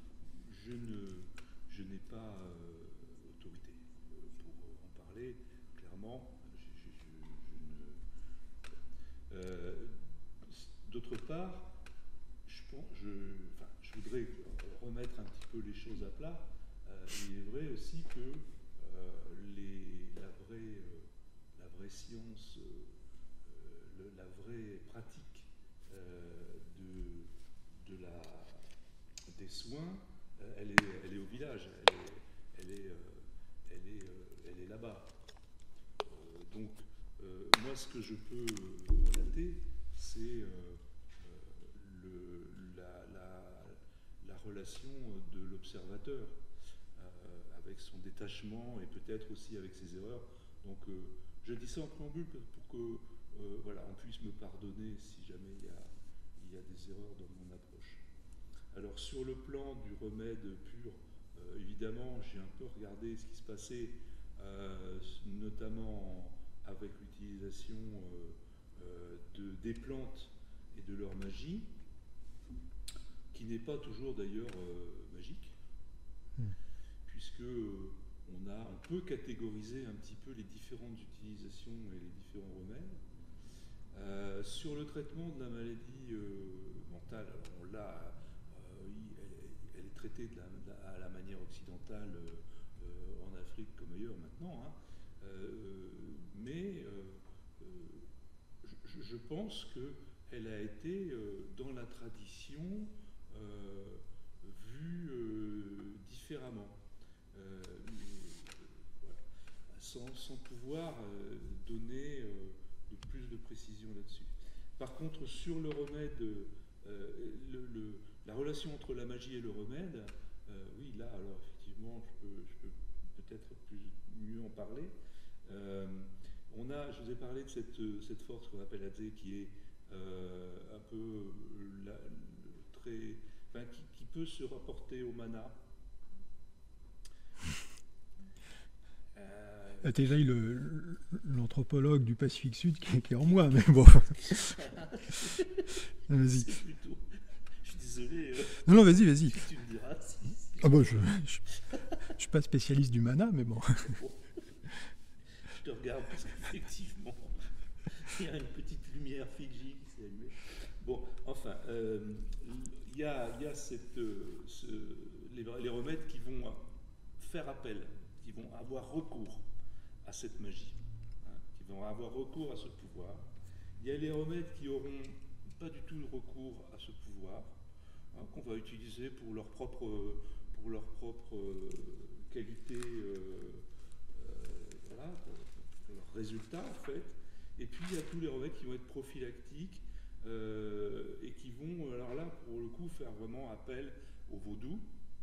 je n'ai pas autorité pour en parler. Clairement, d'autre part, je voudrais remettre un petit peu les choses à plat. Il est vrai aussi que la vraie science, la vraie pratique des soins, elle est au village, elle est là-bas. Donc, moi, ce que je peux relater, c'est la relation de l'observateur avec son détachement et peut-être aussi avec ses erreurs. Donc, je dis ça en préambule pour que on puisse me pardonner si jamais il y a des erreurs dans mon approche. Alors, sur le plan du remède pur, évidemment, j'ai un peu regardé ce qui se passait, notamment avec l'utilisation des plantes et de leur magie, qui n'est pas toujours d'ailleurs magique, puisque on peut catégoriser un petit peu les différentes utilisations et les différents remèdes. Sur le traitement de la maladie mentale, on l'a, elle est traitée à la manière occidentale en Afrique comme ailleurs maintenant, hein. Mais je pense qu'elle a été dans la tradition vue différemment, voilà, sans pouvoir donner de plus de précision là-dessus. Par contre, sur le remède, la relation entre la magie et le remède, oui, là, alors effectivement, je peux peut-être mieux en parler. Je vous ai parlé de cette force qu'on appelle Adze, qui est un peu qui peut se rapporter au mana. Déjà, l'anthropologue du Pacifique Sud qui est en moi, mais bon. Vas-y. Je suis désolé. Non, vas-y. Tu me diras si. Ah bon, je suis pas spécialiste du mana, mais bon. Je te regarde parce qu'effectivement, il y a une petite lumière Fidji qui s'est allumée. Bon, enfin, il y a les remèdes qui vont faire appel, qui vont avoir recours à cette magie, hein, qui vont avoir recours à ce pouvoir. Il y a les remèdes qui n'auront pas du tout recours à ce pouvoir, hein, qu'on va utiliser pour leur propre qualité, voilà, pour leurs résultats en fait. Et puis il y a tous les remèdes qui vont être prophylactiques et qui vont, alors là, pour le coup, faire vraiment appel au vaudou.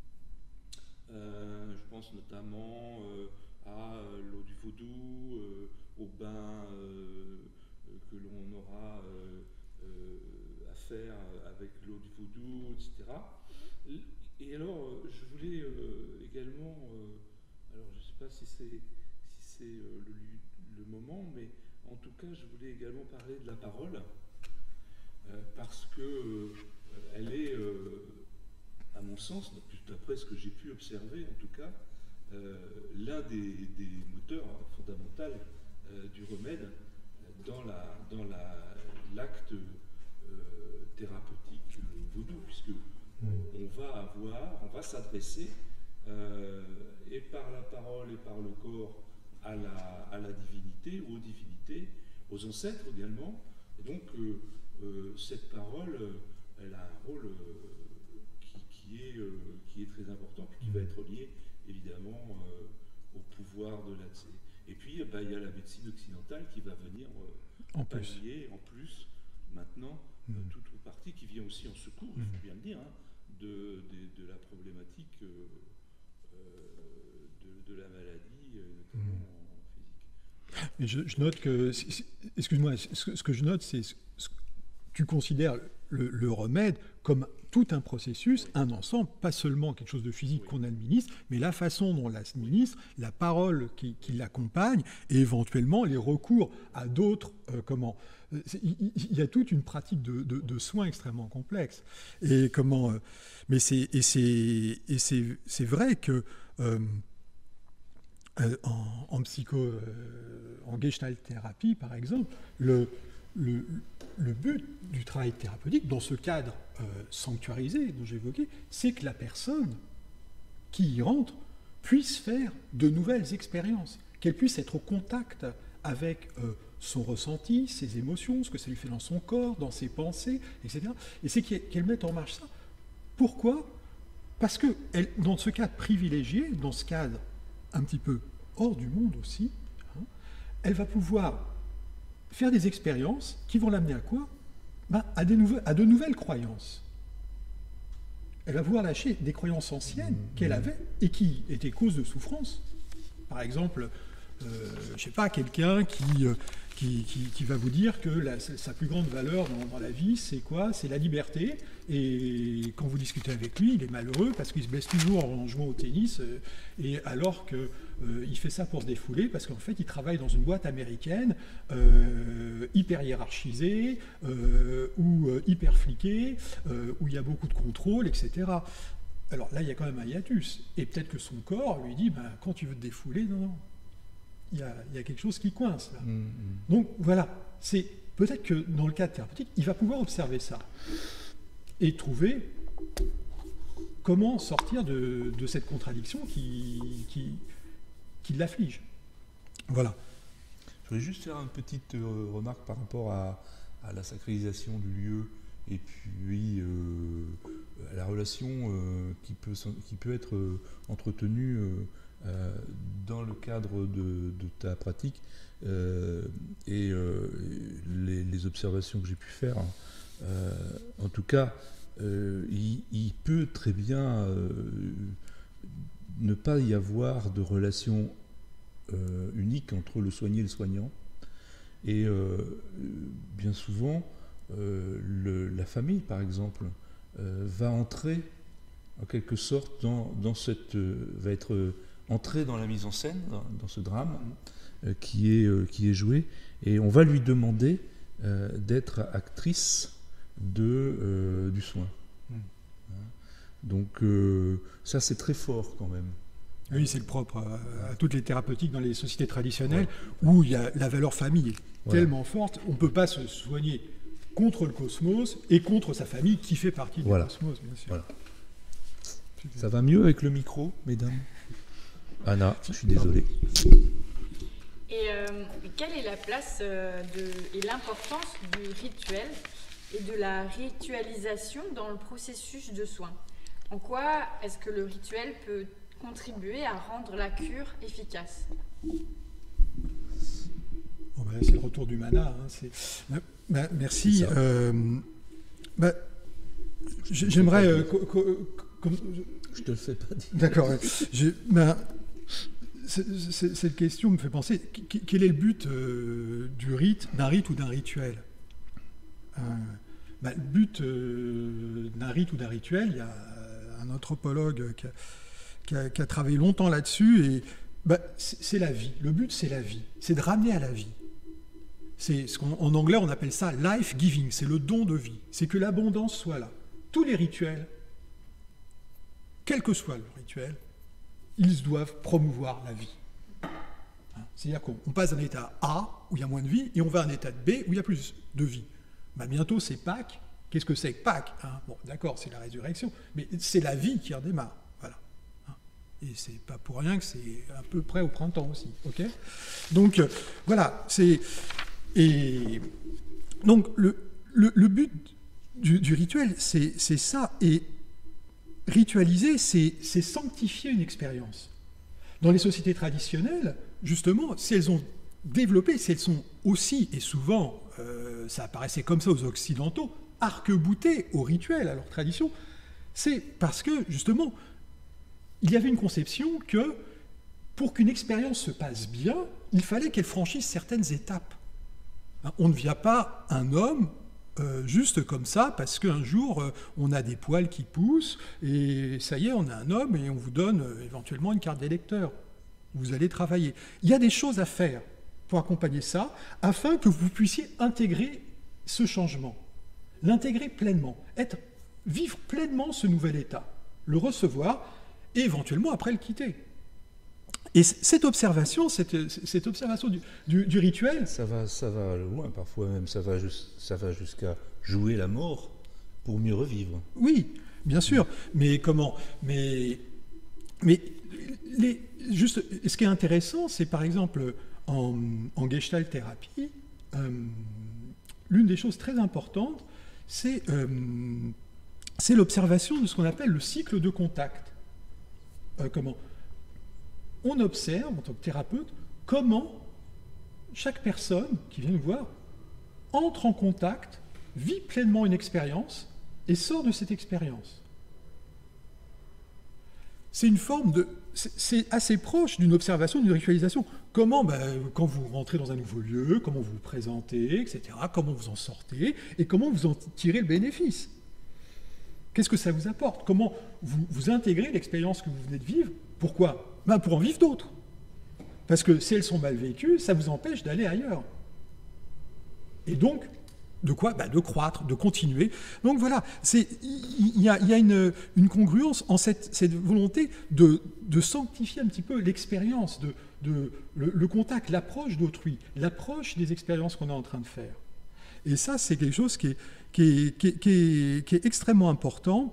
Je pense notamment à l'eau du vaudou, au bain que l'on aura à faire avec l'eau du vaudou, etc. Et alors, je voulais également, alors je ne sais pas si c'est le moment, mais en tout cas, je voulais également parler de la parole, parce que elle est, à mon sens, d'après ce que j'ai pu observer en tout cas, l'un des moteurs fondamentaux du remède dans l'acte thérapeutique vaudou, puisque on va s'adresser et par la parole et par le corps à la divinité, ou aux divinités, aux ancêtres également. Et donc cette parole, elle a un rôle qui est très important, puis qui va être lié évidemment au pouvoir de l'Adze. Et puis il y a la médecine occidentale qui va venir pallier en plus maintenant toute partie qui vient aussi en secours, il faut bien le dire, hein, de la problématique de la maladie, notamment physique. Mais je note que, excuse-moi, ce que je note, c'est tu considères le remède comme tout un processus, un ensemble, pas seulement quelque chose de physique qu'on administre, mais la façon dont on l'administre, la parole qui l'accompagne, et éventuellement les recours à d'autres, il y a toute une pratique de soins extrêmement complexe. Et mais c'est vrai que en Gestalt thérapie, par exemple, le but du travail thérapeutique, dans ce cadre sanctuarisé dont j'évoquais, c'est que la personne qui y rentre puisse faire de nouvelles expériences, qu'elle puisse être au contact avec son ressenti, ses émotions, ce que ça lui fait dans son corps, dans ses pensées, etc. Et c'est qu'elle mette en marche ça. Pourquoi ? Parce que dans ce cadre privilégié, dans ce cadre un petit peu hors du monde aussi, hein, elle va pouvoir faire des expériences qui vont l'amener à quoi ? À de nouvelles croyances. Elle va pouvoir lâcher des croyances anciennes qu'elle avait et qui étaient cause de souffrance. Par exemple, je ne sais pas, quelqu'un qui va vous dire que sa plus grande valeur dans la vie, c'est quoi ? C'est la liberté. Et quand vous discutez avec lui, il est malheureux parce qu'il se blesse toujours en jouant au tennis, et alors qu'il fait ça pour se défouler, parce qu'en fait, il travaille dans une boîte américaine hyper hiérarchisée, ou hyper fliquée, où il y a beaucoup de contrôle, etc. Alors là, il y a quand même un hiatus. Et peut-être que son corps lui dit, quand tu veux te défouler, non. Il y a quelque chose qui coince là. Donc voilà, c'est peut-être que dans le cadre thérapeutique, il va pouvoir observer ça et trouver comment sortir de cette contradiction qui l'afflige. Voilà. Je voulais juste faire une petite remarque par rapport à la sacralisation du lieu et puis à la relation qui peut être entretenue dans le cadre de ta pratique et les observations que j'ai pu faire. En tout cas, il peut très bien ne pas y avoir de relation unique entre le soigné et le soignant. Et bien souvent, la famille, par exemple, va entrer en quelque sorte va être entrée dans la mise en scène, dans ce drame qui est joué, et on va lui demander d'être actrice du soin. Donc ça, c'est très fort quand même. Oui, c'est le propre à toutes les thérapeutiques dans les sociétés traditionnelles, où il y a la valeur famille tellement forte, on ne peut pas se soigner contre le cosmos et contre sa famille qui fait partie du cosmos, bien sûr. Voilà. Ça va mieux avec le micro, mesdames ? Anna, je suis désolé. Et quelle est la place et l'importance du rituel et de la ritualisation dans le processus de soins ? En quoi est-ce que le rituel peut contribuer à rendre la cure efficace ? C'est le retour du mana. Merci. J'aimerais... Je te le fais pas dire. D'accord. Cette question me fait penser, quel est le but d'un rite ou d'un rituel ? Le but d'un rite ou d'un rituel, il y a un anthropologue qui a travaillé longtemps là-dessus, et c'est la vie. Le but, c'est la vie. C'est de ramener à la vie. C'est en anglais, on appelle ça life giving, c'est le don de vie. C'est que l'abondance soit là. Tous les rituels, quel que soit le rituel, ils doivent promouvoir la vie. C'est-à-dire qu'on passe d'un état A, où il y a moins de vie, et on va à un état de B, où il y a plus de vie. Bientôt, c'est Pâques. Qu'est-ce que c'est que Pâques ? Bon, d'accord, c'est la résurrection, mais c'est la vie qui redémarre. Voilà. Et c'est pas pour rien que c'est à peu près au printemps aussi. Ok ? Donc, voilà. Et donc, le but du rituel, c'est ça. Et ritualiser, c'est sanctifier une expérience. Dans les sociétés traditionnelles, justement, si elles ont développées, si elles sont aussi, et souvent, ça apparaissait comme ça aux Occidentaux, arc-boutées au rituel, à leur tradition, c'est parce que, justement, il y avait une conception que, pour qu'une expérience se passe bien, il fallait qu'elle franchisse certaines étapes. On ne devient pas un homme juste comme ça, parce qu'un jour, on a des poils qui poussent, et ça y est, on a un homme, et on vous donne éventuellement une carte d'électeur. Vous allez travailler. Il y a des choses à faire pour accompagner ça, afin que vous puissiez intégrer ce changement, l'intégrer pleinement, vivre pleinement ce nouvel état, le recevoir, et éventuellement après le quitter. Et cette observation du rituel... Ça va loin, parfois même, ça va jusqu'à jouer la mort pour mieux revivre. Oui, bien sûr, mais comment... Juste, ce qui est intéressant, c'est par exemple, en Gestalt thérapie, l'une des choses très importantes, c'est l'observation de ce qu'on appelle le cycle de contact. On observe, en tant que thérapeute, comment chaque personne qui vient nous voir entre en contact, vit pleinement une expérience et sort de cette expérience. C'est une forme de... C'est assez proche d'une observation, d'une ritualisation. Comment, quand vous rentrez dans un nouveau lieu, comment vous vous présentez, etc., comment vous en sortez, et comment vous en tirez le bénéfice. Qu'est-ce que ça vous apporte? Comment vous intégrez l'expérience que vous venez de vivre? Pourquoi? Pour en vivre d'autres. Parce que si elles sont mal vécues, ça vous empêche d'aller ailleurs. Et donc, de quoi? De croître, de continuer. Donc voilà, il y a une congruence en cette volonté de sanctifier un petit peu l'expérience, le contact, l'approche d'autrui, l'approche des expériences qu'on est en train de faire. Et ça, c'est quelque chose qui est extrêmement important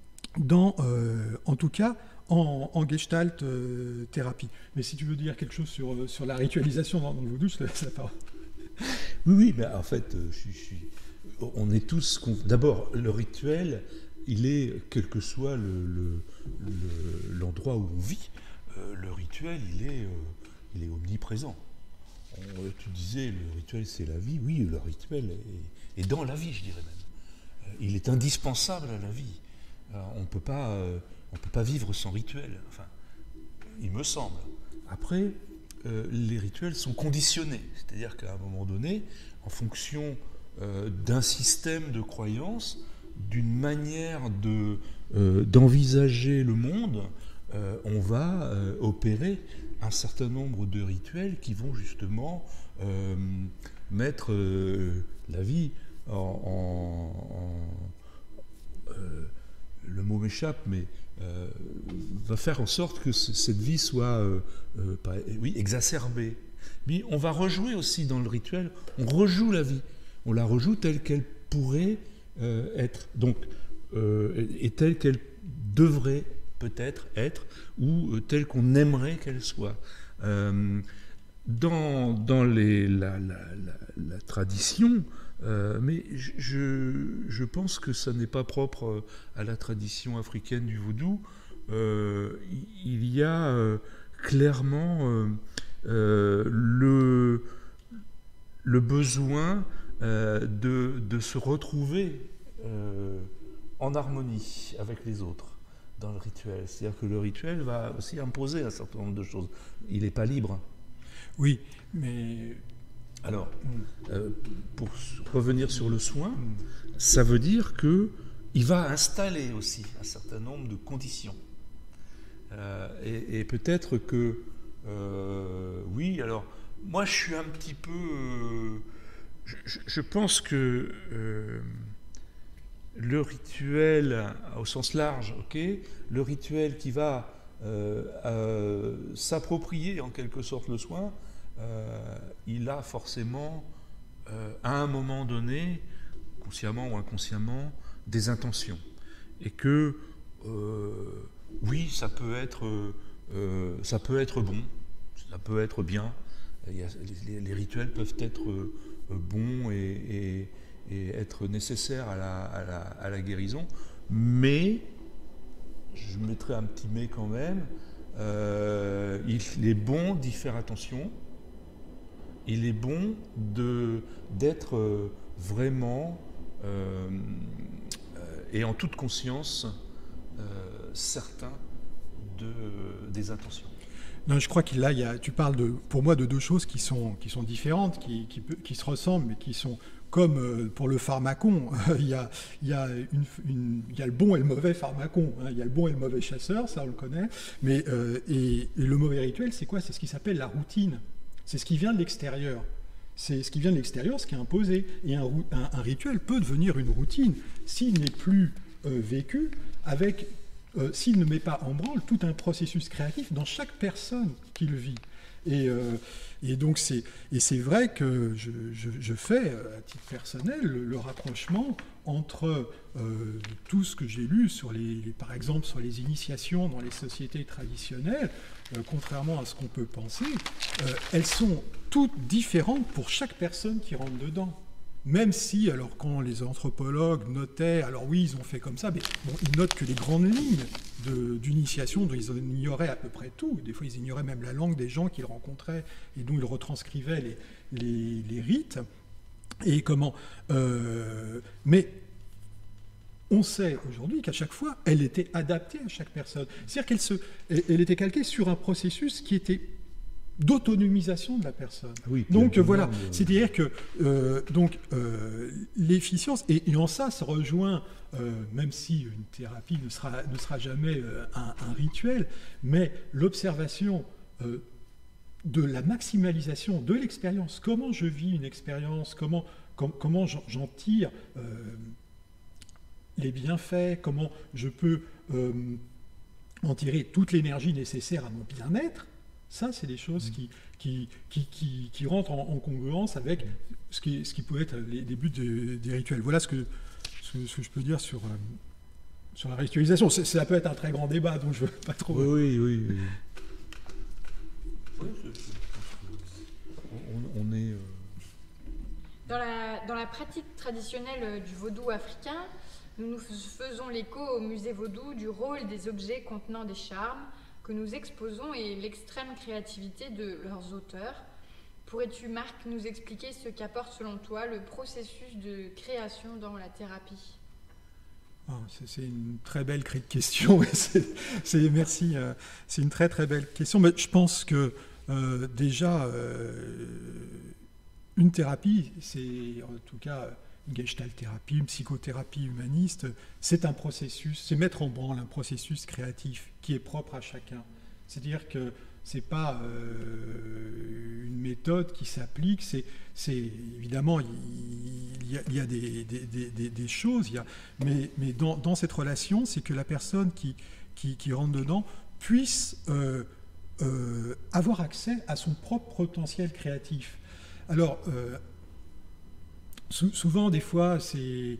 en tout cas, en Gestalt thérapie. Mais si tu veux dire quelque chose sur la ritualisation dans le vaudou, je te laisse la parole. Oui, mais en fait, on est tous... D'abord, le rituel, il est, quel que soit l'endroit où on vit, le rituel, il est omniprésent. Tu disais, le rituel, c'est la vie. Oui, le rituel est dans la vie, je dirais même. Il est indispensable à la vie. On ne peut pas vivre sans rituel, enfin, il me semble. Après, les rituels sont conditionnés, c'est-à-dire qu'à un moment donné, en fonction d'un système de croyance, d'une manière d'envisager le monde, on va opérer un certain nombre de rituels qui vont justement mettre la vie le mot m'échappe, mais va faire en sorte que cette vie soit exacerbée. Mais on va rejouer aussi dans le rituel, on rejoue la vie, on la rejoue telle qu'elle pourrait être, donc, et telle qu'elle devrait peut-être être, ou telle qu'on aimerait qu'elle soit. Dans la tradition, mais je pense que ça n'est pas propre à la tradition africaine du vaudou. Il y a clairement le besoin de se retrouver en harmonie avec les autres dans le rituel. C'est-à-dire que le rituel va aussi imposer un certain nombre de choses. Il n'est pas libre. Oui, mais... Alors, pour revenir sur le soin, ça veut dire qu'il va installer aussi un certain nombre de conditions. Et peut-être que, oui, alors, moi je suis un petit peu... je pense que le rituel, au sens large, ok, le rituel qui va s'approprier en quelque sorte le soin, il a forcément, à un moment donné, consciemment ou inconsciemment, des intentions. Et que, oui, ça peut être bon, ça peut être bien. Les rituels peuvent être bons et être nécessaires à la guérison, mais, je mettrai un petit mais quand même, il est bon d'y faire attention, il est bon d'être vraiment et en toute conscience certain des intentions. Non, je crois qu'il tu parles pour moi de deux choses qui sont différentes, qui se ressemblent, mais qui sont comme pour le pharmacon. Il y a le bon et le mauvais pharmacon. Hein. Il y a le bon et le mauvais chasseur, ça on le connaît. Mais et le mauvais rituel, c'est quoi? C'est ce qui s'appelle la routine. C'est ce qui vient de l'extérieur. C'est ce qui vient de l'extérieur, ce qui est imposé. Et un rituel peut devenir une routine s'il n'est plus vécu avec, s'il ne met pas en branle tout un processus créatif dans chaque personne qui le vit. Et donc c'est vrai que je fais à titre personnel le rapprochement entre tout ce que j'ai lu par exemple sur les initiations dans les sociétés traditionnelles, contrairement à ce qu'on peut penser, elles sont toutes différentes pour chaque personne qui rentre dedans. Même si, alors quand les anthropologues notaient, alors oui, ils ont fait comme ça, mais bon, ils notent que les grandes lignes d'initiation dont ils ignoraient à peu près tout. Des fois, ils ignoraient même la langue des gens qu'ils rencontraient et dont ils retranscrivaient les rites. Et comment mais on sait aujourd'hui qu'à chaque fois, elle était adaptée à chaque personne. C'est-à-dire qu'elle était calquée sur un processus qui était d'autonomisation de la personne. Oui, donc voilà, c'est-à-dire que l'efficience, et en ça rejoint, même si une thérapie ne sera jamais un rituel, mais l'observation de la maximalisation de l'expérience. Comment je vis une expérience, comment j'en tire les bienfaits, comment je peux en tirer toute l'énergie nécessaire à mon bien-être. Ça, c'est des choses qui rentrent en congruence avec ce qui peut être les buts des rituels. Voilà ce que je peux dire sur la ritualisation. Ça peut être un très grand débat, donc je ne veux pas trop... Oui. On est... Dans la pratique traditionnelle du vaudou africain, nous faisons l'écho au musée vaudou du rôle des objets contenant des charmes que nous exposons et l'extrême créativité de leurs auteurs. Pourrais-tu, Marc, nous expliquer ce qu'apporte selon toi le processus de création dans la thérapie? C'est une très belle question. Merci. C'est une très très belle question. Mais je pense que déjà, une thérapie, c'est en tout cas une gestalt-thérapie, une psychothérapie humaniste, c'est un processus, c'est mettre en branle un processus créatif qui est propre à chacun. C'est-à-dire que c'est pas une méthode qui s'applique, c'est évidemment il y a des choses, mais dans cette relation, c'est que la personne qui rentre dedans puisse avoir accès à son propre potentiel créatif. Alors souvent, des fois, je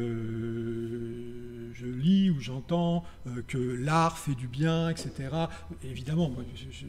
lis ou j'entends que l'art fait du bien, etc. Évidemment, moi,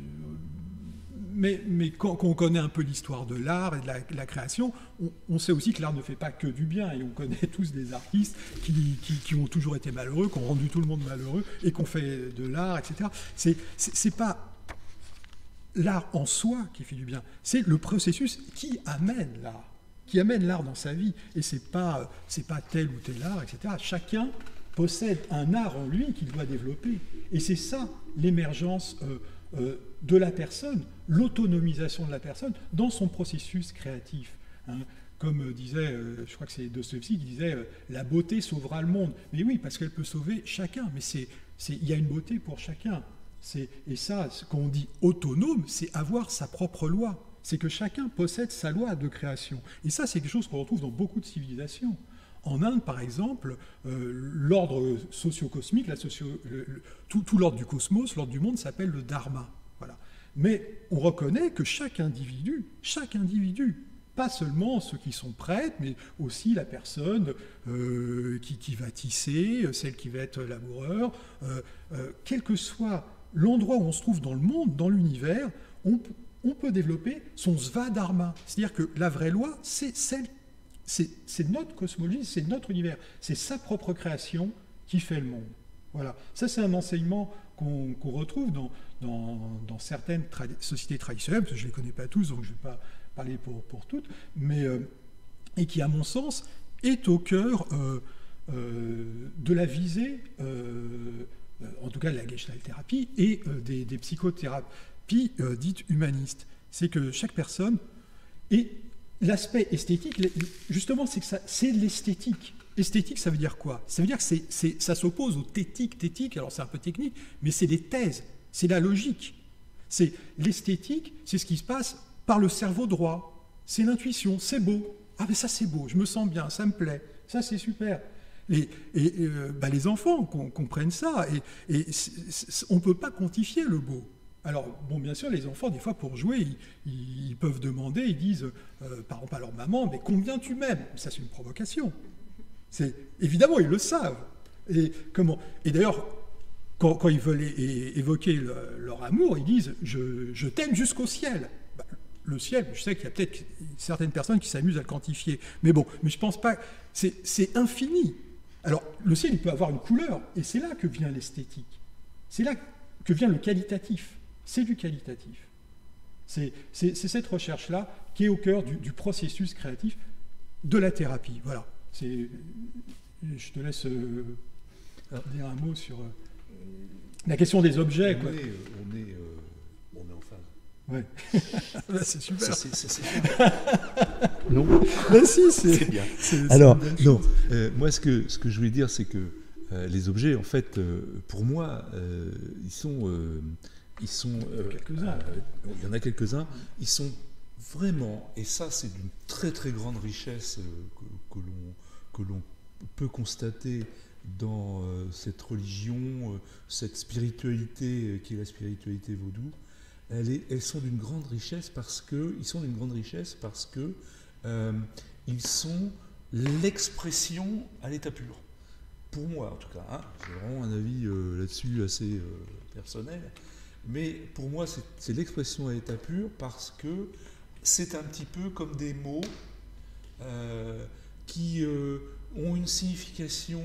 mais quand on connaît un peu l'histoire de l'art et de la création, on sait aussi que l'art ne fait pas que du bien. Et on connaît tous des artistes qui ont toujours été malheureux, qui ont rendu tout le monde malheureux et qui ont fait de l'art, etc. C'est pas l'art en soi qui fait du bien, c'est le processus qui amène l'art dans sa vie. Et c'est pas tel ou tel art, etc. Chacun possède un art en lui qu'il doit développer. Et c'est ça, l'émergence de la personne, l'autonomisation de la personne dans son processus créatif. Hein. Comme disait, je crois que c'est Dostoïevski qui disait « la beauté sauvera le monde ». Mais oui, parce qu'elle peut sauver chacun. Mais il y a une beauté pour chacun. Et ça, quand on dit autonome, c'est avoir sa propre loi. C'est que chacun possède sa loi de création. Et ça, c'est quelque chose qu'on retrouve dans beaucoup de civilisations. En Inde, par exemple, l'ordre socio-cosmique, tout l'ordre du cosmos, l'ordre du monde s'appelle le dharma. Voilà. Mais on reconnaît que chaque individu, pas seulement ceux qui sont prêtres, mais aussi la personne qui va tisser, celle qui va être laboureur, quel que soit l'endroit où on se trouve dans le monde, dans l'univers, on peut développer son svadharma. C'est-à-dire que la vraie loi, c'est notre cosmologie, c'est notre univers. C'est sa propre création qui fait le monde. Voilà. Ça, c'est un enseignement qu'on retrouve dans certaines sociétés traditionnelles, parce que je ne les connais pas tous, donc je ne vais pas parler pour toutes, mais, et qui, à mon sens, est au cœur de la visée, en tout cas de la Gestalt-thérapie et des psychothérapies dites humanistes. C'est que chaque personne, et l'aspect esthétique, justement, c'est que c'est de l'esthétique. Esthétique, ça veut dire quoi? Ça veut dire que ça s'oppose au thétique. Thétique, alors c'est un peu technique, mais c'est des thèses, c'est la logique. C'est l'esthétique, c'est ce qui se passe par le cerveau droit. C'est l'intuition, c'est beau. Ah mais ça c'est beau, je me sens bien, ça me plaît, ça c'est super. Et les enfants comprennent ça, et on ne peut pas quantifier le beau. Alors, bon, bien sûr, les enfants, des fois, pour jouer, ils peuvent demander, ils disent, par exemple à leur maman, mais combien tu m'aimes? Ça, c'est une provocation. Évidemment, ils le savent. Et d'ailleurs, quand ils veulent évoquer leur amour, ils disent, je t'aime jusqu'au ciel. Le ciel, je sais qu'il y a peut-être certaines personnes qui s'amusent à le quantifier, mais bon, mais je pense pas, c'est infini. Alors, le ciel, il peut avoir une couleur, et c'est là que vient l'esthétique. C'est là que vient le qualitatif. C'est du qualitatif. C'est cette recherche-là qui est au cœur du processus créatif de la thérapie. Voilà. Je te laisse dire un mot sur la question des objets. On est en phase. Ouais. C'est super. C'est non. Ben si, c'est bien. Alors, non. Moi, ce que je voulais dire, c'est que les objets, en fait, pour moi, ils sont quelques-uns. Il y en a quelques-uns. Ils sont vraiment, et ça, c'est d'une très très grande richesse que l'on peut constater dans cette religion, cette spiritualité qui est la spiritualité vaudou. Elles sont d'une grande richesse parce que ils sont l'expression à l'état pur. Pour moi, en tout cas, hein, j'ai vraiment un avis là-dessus assez personnel, mais pour moi, c'est l'expression à l'état pur parce que c'est un petit peu comme des mots qui ont une signification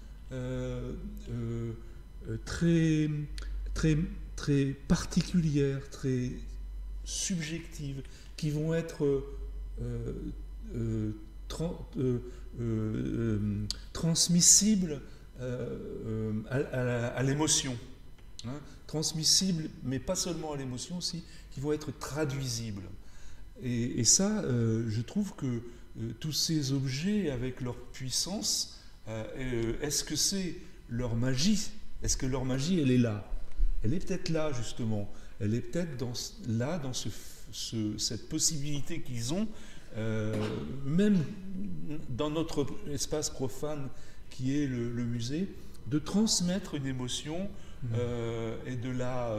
très, très, très particulière, très subjective, qui vont être transmissibles à l'émotion. Hein, transmissibles, mais pas seulement à l'émotion aussi, qui vont être traduisibles. Et ça, je trouve que tous ces objets, avec leur puissance, est-ce que c'est leur magie? Est-ce que leur magie, elle est là? Elle est peut-être là, justement. Elle est peut-être dans cette possibilité qu'ils ont, même dans notre espace profane qui est le musée, de transmettre une émotion et de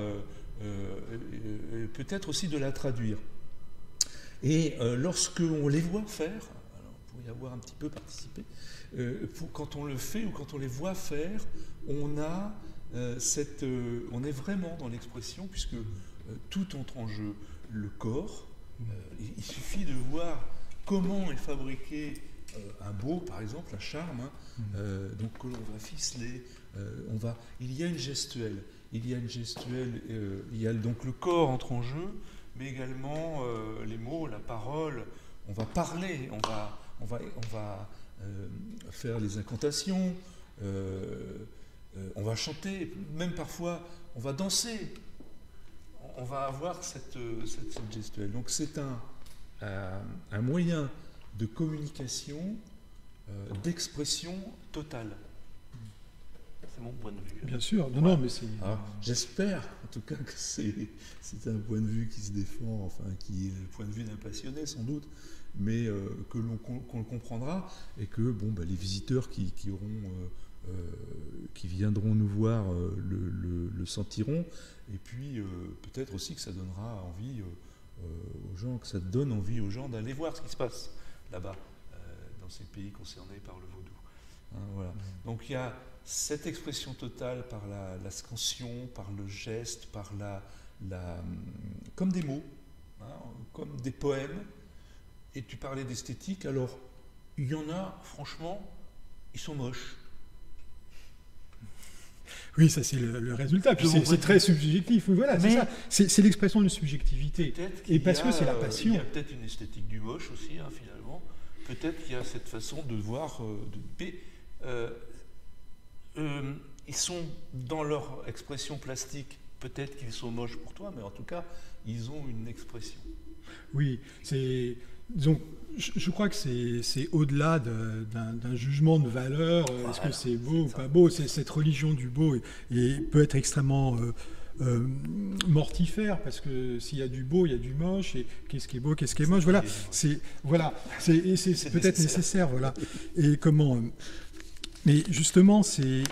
peut-être aussi de la traduire. Et lorsque on les voit faire, alors pour y avoir un petit peu participé, quand on le fait ou quand on les voit faire, on a on est vraiment dans l'expression, puisque tout entre en jeu. Le corps, il suffit de voir comment est fabriqué un beau, par exemple, un charme, donc que l'on va ficeler, il y a une gestuelle, il y a donc le corps entre en jeu, mais également les mots, la parole. On va parler, on va faire les incantations, on va chanter, même parfois on va danser. On va avoir cette gestuelle. Donc c'est un moyen de communication, d'expression totale. C'est mon point de vue. Bien sûr, non, mais c'est... J'espère, en tout cas, que c'est un point de vue qui se défend, enfin, qui est le point de vue d'un passionné, sans doute, mais qu'on le comprendra, et que les visiteurs qui viendront nous voir le sentiront, et puis peut-être aussi que ça donnera envie aux gens, que ça donne envie aux gens d'aller voir ce qui se passe là-bas, dans ces pays concernés par le vaudou. Hein, voilà. Donc il y a cette expression totale par la scansion, par le geste, par comme des mots, hein, comme des poèmes. Et tu parlais d'esthétique, alors il y en a, franchement, ils sont moches. Oui, ça c'est le résultat. Puis c'est très subjectif. Oui, voilà, c'est ça. C'est l'expression d'une subjectivité. Et parce que c'est la passion. Il y a peut-être une esthétique du moche aussi, hein, finalement. Peut-être qu'il y a cette façon de voir. Ils sont dans leur expression plastique. Peut-être qu'ils sont moches pour toi, mais en tout cas, ils ont une expression. Oui, c'est. Donc, je crois que c'est au-delà d'un jugement de valeur. Voilà, est-ce que c'est beau ou pas beau? Cette religion du beau et peut être extrêmement mortifère, parce que s'il y a du beau, il y a du moche. Et qu'est-ce qui est beau, qu'est-ce qui est moche? Voilà, c'est peut-être nécessaire. Voilà. Et comment mais justement, il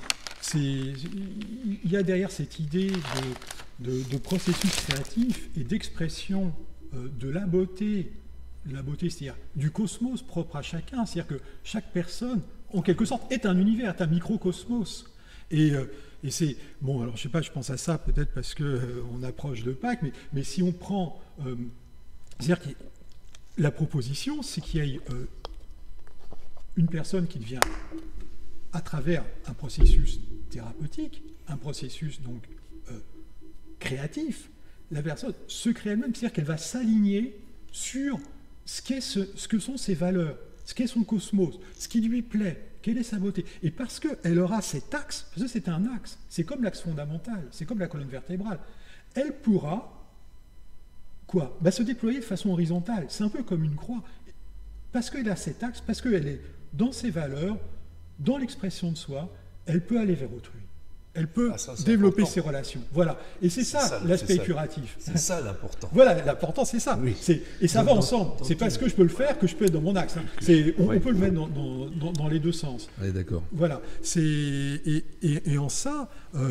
y a derrière cette idée de processus créatif et d'expression de la beauté, c'est-à-dire du cosmos propre à chacun, c'est-à-dire que chaque personne, en quelque sorte, est un univers, est un microcosmos. Et c'est... Bon, alors je sais pas, je pense à ça peut-être parce qu'on approche de Pâques, mais si on prend... c'est-à-dire que la proposition, c'est qu'il y ait une personne qui devient, à travers un processus thérapeutique, un processus donc créatif, la personne se crée elle-même, c'est-à-dire qu'elle va s'aligner sur ce que sont ses valeurs, ce qu'est son cosmos, ce qui lui plaît, quelle est sa beauté. Et parce qu'elle aura cet axe, parce que c'est un axe, c'est comme l'axe fondamental, c'est comme la colonne vertébrale, elle pourra se déployer de façon horizontale. C'est un peu comme une croix. Parce qu'elle a cet axe, parce qu'elle est dans ses valeurs, dans l'expression de soi, elle peut aller vers autrui. Elle peut développer ses relations. Voilà. Et c'est ça l'aspect curatif. C'est ça l'important. Voilà, l'important, c'est ça. Oui. Et ça va ensemble. C'est parce que je peux le faire que je peux être dans mon axe. Hein. On peut le mettre dans les deux sens. Oui, d'accord. Voilà. Et en ça,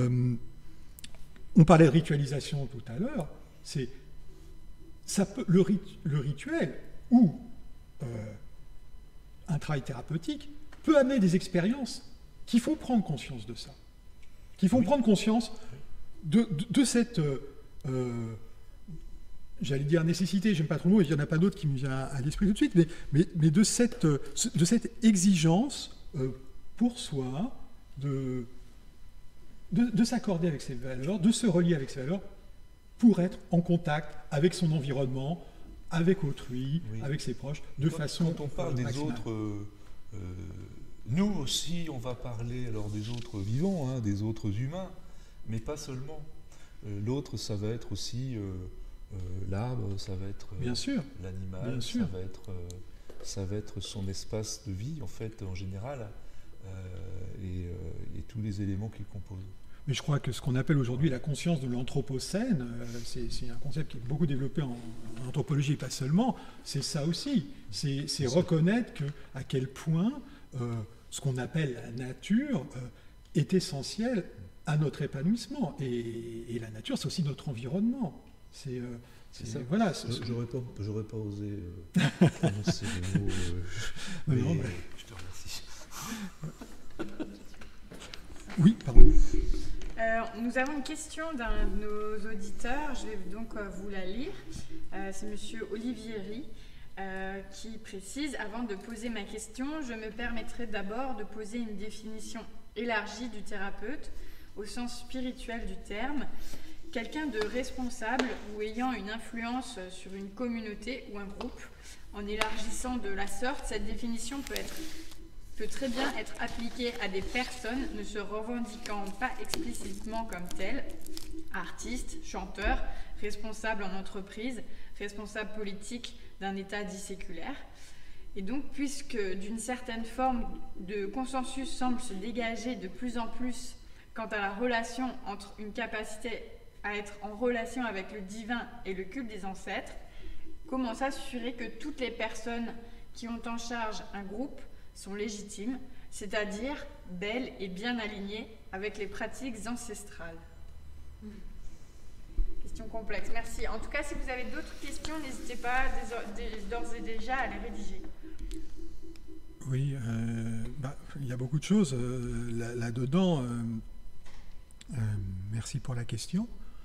on parlait de ritualisation tout à l'heure. Le rituel ou un travail thérapeutique peut amener des expériences qui font prendre conscience de ça. Qui font prendre conscience de cette, j'allais dire nécessité, j'aime pas trop le mot, il n'y en a pas d'autre qui me vient à l'esprit tout de suite, mais de cette exigence pour soi de s'accorder avec ses valeurs, de se relier avec ses valeurs pour être en contact avec son environnement, avec autrui, avec ses proches, façon quand on parle des autres... nous aussi, on va parler alors des autres vivants, hein, des autres humains, mais pas seulement. L'autre, ça va être aussi l'arbre, ça va être l'animal, ça va être son espace de vie, en fait, en général, et tous les éléments qu'il compose. Mais je crois que ce qu'on appelle aujourd'hui la conscience de l'anthropocène, c'est un concept qui est beaucoup développé en anthropologie et pas seulement, c'est ça aussi. C'est reconnaître à quel point ce qu'on appelle la nature est essentiel à notre épanouissement. Et la nature, c'est aussi notre environnement. C'est ça. Voilà. J'aurais pas osé prononcer les mots. Mais je te remercie. Oui, pardon. Nous avons une question d'un de nos auditeurs, je vais donc vous la lire. C'est monsieur Olivier Ry qui précise: avant de poser ma question, je me permettrai d'abord de poser une définition élargie du thérapeute au sens spirituel du terme, quelqu'un de responsable ou ayant une influence sur une communauté ou un groupe. En élargissant de la sorte, cette définition peut très bien être appliquée à des personnes ne se revendiquant pas explicitement comme telles, artistes, chanteurs, responsables en entreprise, responsables politiques d'un État dit séculaire. Et donc, puisque d'une certaine forme de consensus semble se dégager de plus en plus quant à la relation entre une capacité à être en relation avec le divin et le culte des ancêtres, comment s'assurer que toutes les personnes qui ont en charge un groupe sont légitimes, c'est-à-dire belles et bien alignées avec les pratiques ancestrales? Question complexe, merci. En tout cas, si vous avez d'autres questions, n'hésitez pas d'ores et déjà à les rédiger. Oui, il y a beaucoup de choses là-dedans. Merci pour la question.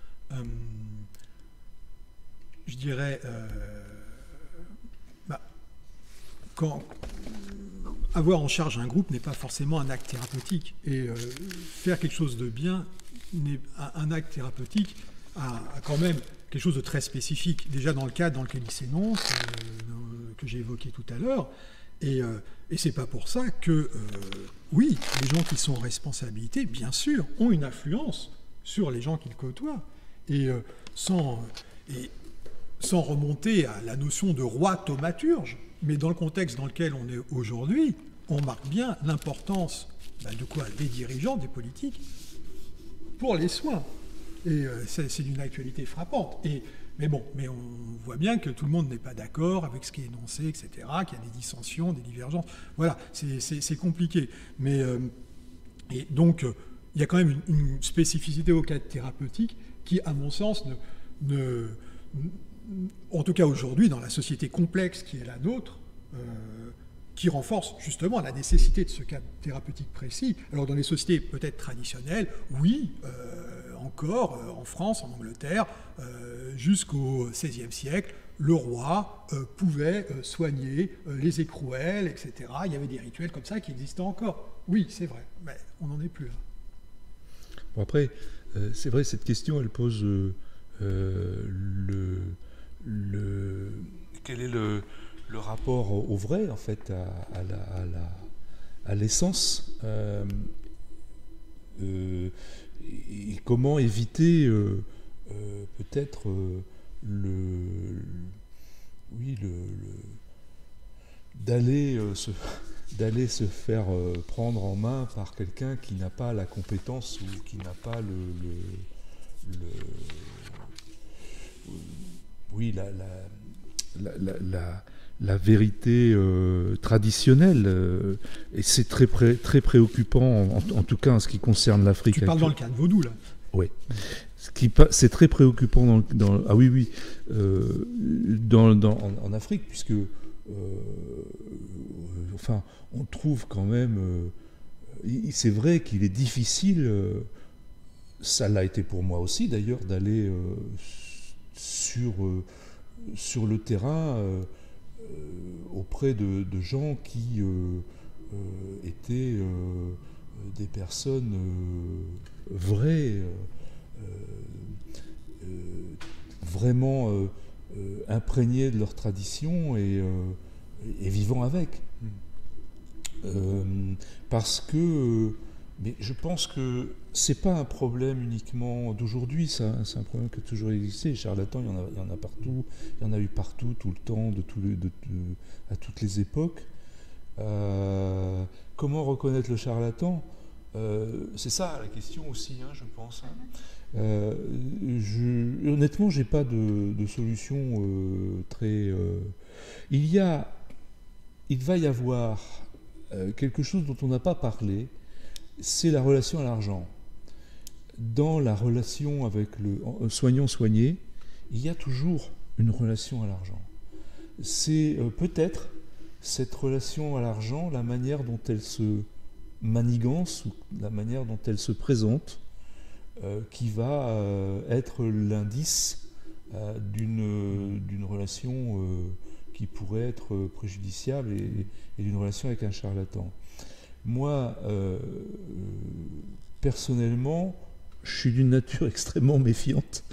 Je dirais... avoir en charge un groupe n'est pas forcément un acte thérapeutique. Et faire quelque chose de bien, un acte thérapeutique a quand même quelque chose de très spécifique. Déjà dans le cadre dans lequel il s'énonce, que j'ai évoqué tout à l'heure. Et c'est pas pour ça que, oui, les gens qui sont en responsabilité, bien sûr, ont une influence sur les gens qu'ils côtoient. Et sans remonter à la notion de roi thaumaturge, mais dans le contexte dans lequel on est aujourd'hui, on marque bien l'importance de quoi des dirigeants, des politiques, pour les soins. Et c'est d'une actualité frappante. Mais on voit bien que tout le monde n'est pas d'accord avec ce qui est énoncé, etc., qu'il y a des dissensions, des divergences. Voilà, c'est compliqué. Et donc, il y a quand même une spécificité au cadre thérapeutique qui, à mon sens, en tout cas aujourd'hui, dans la société complexe qui est la nôtre, qui renforce justement la nécessité de ce cadre thérapeutique précis. Alors dans les sociétés peut-être traditionnelles, oui, encore en France, en Angleterre, jusqu'au XVIe siècle, le roi pouvait soigner les écrouelles, etc. Il y avait des rituels comme ça qui existaient encore. Oui, c'est vrai, mais on n'en est plus là. Bon, après, c'est vrai, cette question, elle pose quel est le rapport au vrai, en fait, à l'essence, et comment éviter peut-être d'aller se faire prendre en main par quelqu'un qui n'a pas la compétence ou qui n'a pas la vérité traditionnelle. Et c'est très préoccupant, en tout cas en ce qui concerne l'Afrique. Tu parles dans le cas de Vaudou, là. Oui. C'est très préoccupant en Afrique, puisque on trouve quand même... c'est vrai qu'il est difficile, ça l'a été pour moi aussi d'ailleurs, d'aller sur le terrain auprès de gens qui étaient des personnes vraies, vraiment imprégnées de leur tradition et vivant avec. Parce que mais je pense que c'est pas un problème uniquement d'aujourd'hui, ça, c'est un problème qui a toujours existé. Les charlatans, il y en a partout, il y en a eu partout, tout le temps, à toutes les époques. Comment reconnaître le charlatan ? C'est ça la question aussi, je pense. Honnêtement, j'ai pas de solution très. Il va y avoir quelque chose dont on n'a pas parlé. C'est la relation à l'argent. Dans la relation avec le soignant-soigné, il y a toujours une relation à l'argent. C'est peut-être cette relation à l'argent, la manière dont elle se manigance, ou la manière dont elle se présente, qui va être l'indice d'une relation qui pourrait être préjudiciable et d'une relation avec un charlatan. Moi, personnellement, je suis d'une nature extrêmement méfiante.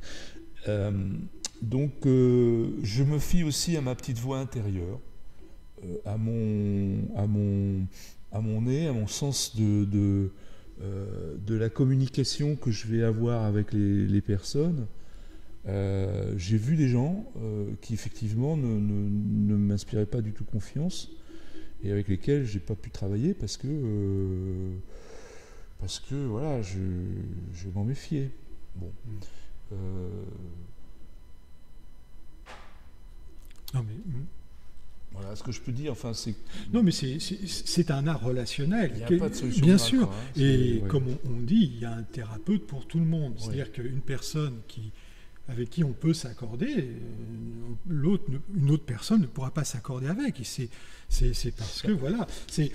Donc, je me fie aussi à ma petite voix intérieure, à mon nez, à mon sens de la communication que je vais avoir avec les personnes. J'ai vu des gens qui, effectivement, ne m'inspiraient pas du tout confiance, et avec lesquels j'ai pas pu travailler parce que voilà, je m'en méfiais. Bon. Non mais voilà ce que je peux dire. Enfin, c'est. Non mais c'est un art relationnel. Il n'y a pas de solution. Bien sûr. Et ouais. comme on dit, il y a un thérapeute pour tout le monde. Ouais. C'est-à-dire qu'une personne avec qui on peut s'accorder, une autre personne ne pourra pas s'accorder avec. Et c'est parce que, voilà, c'est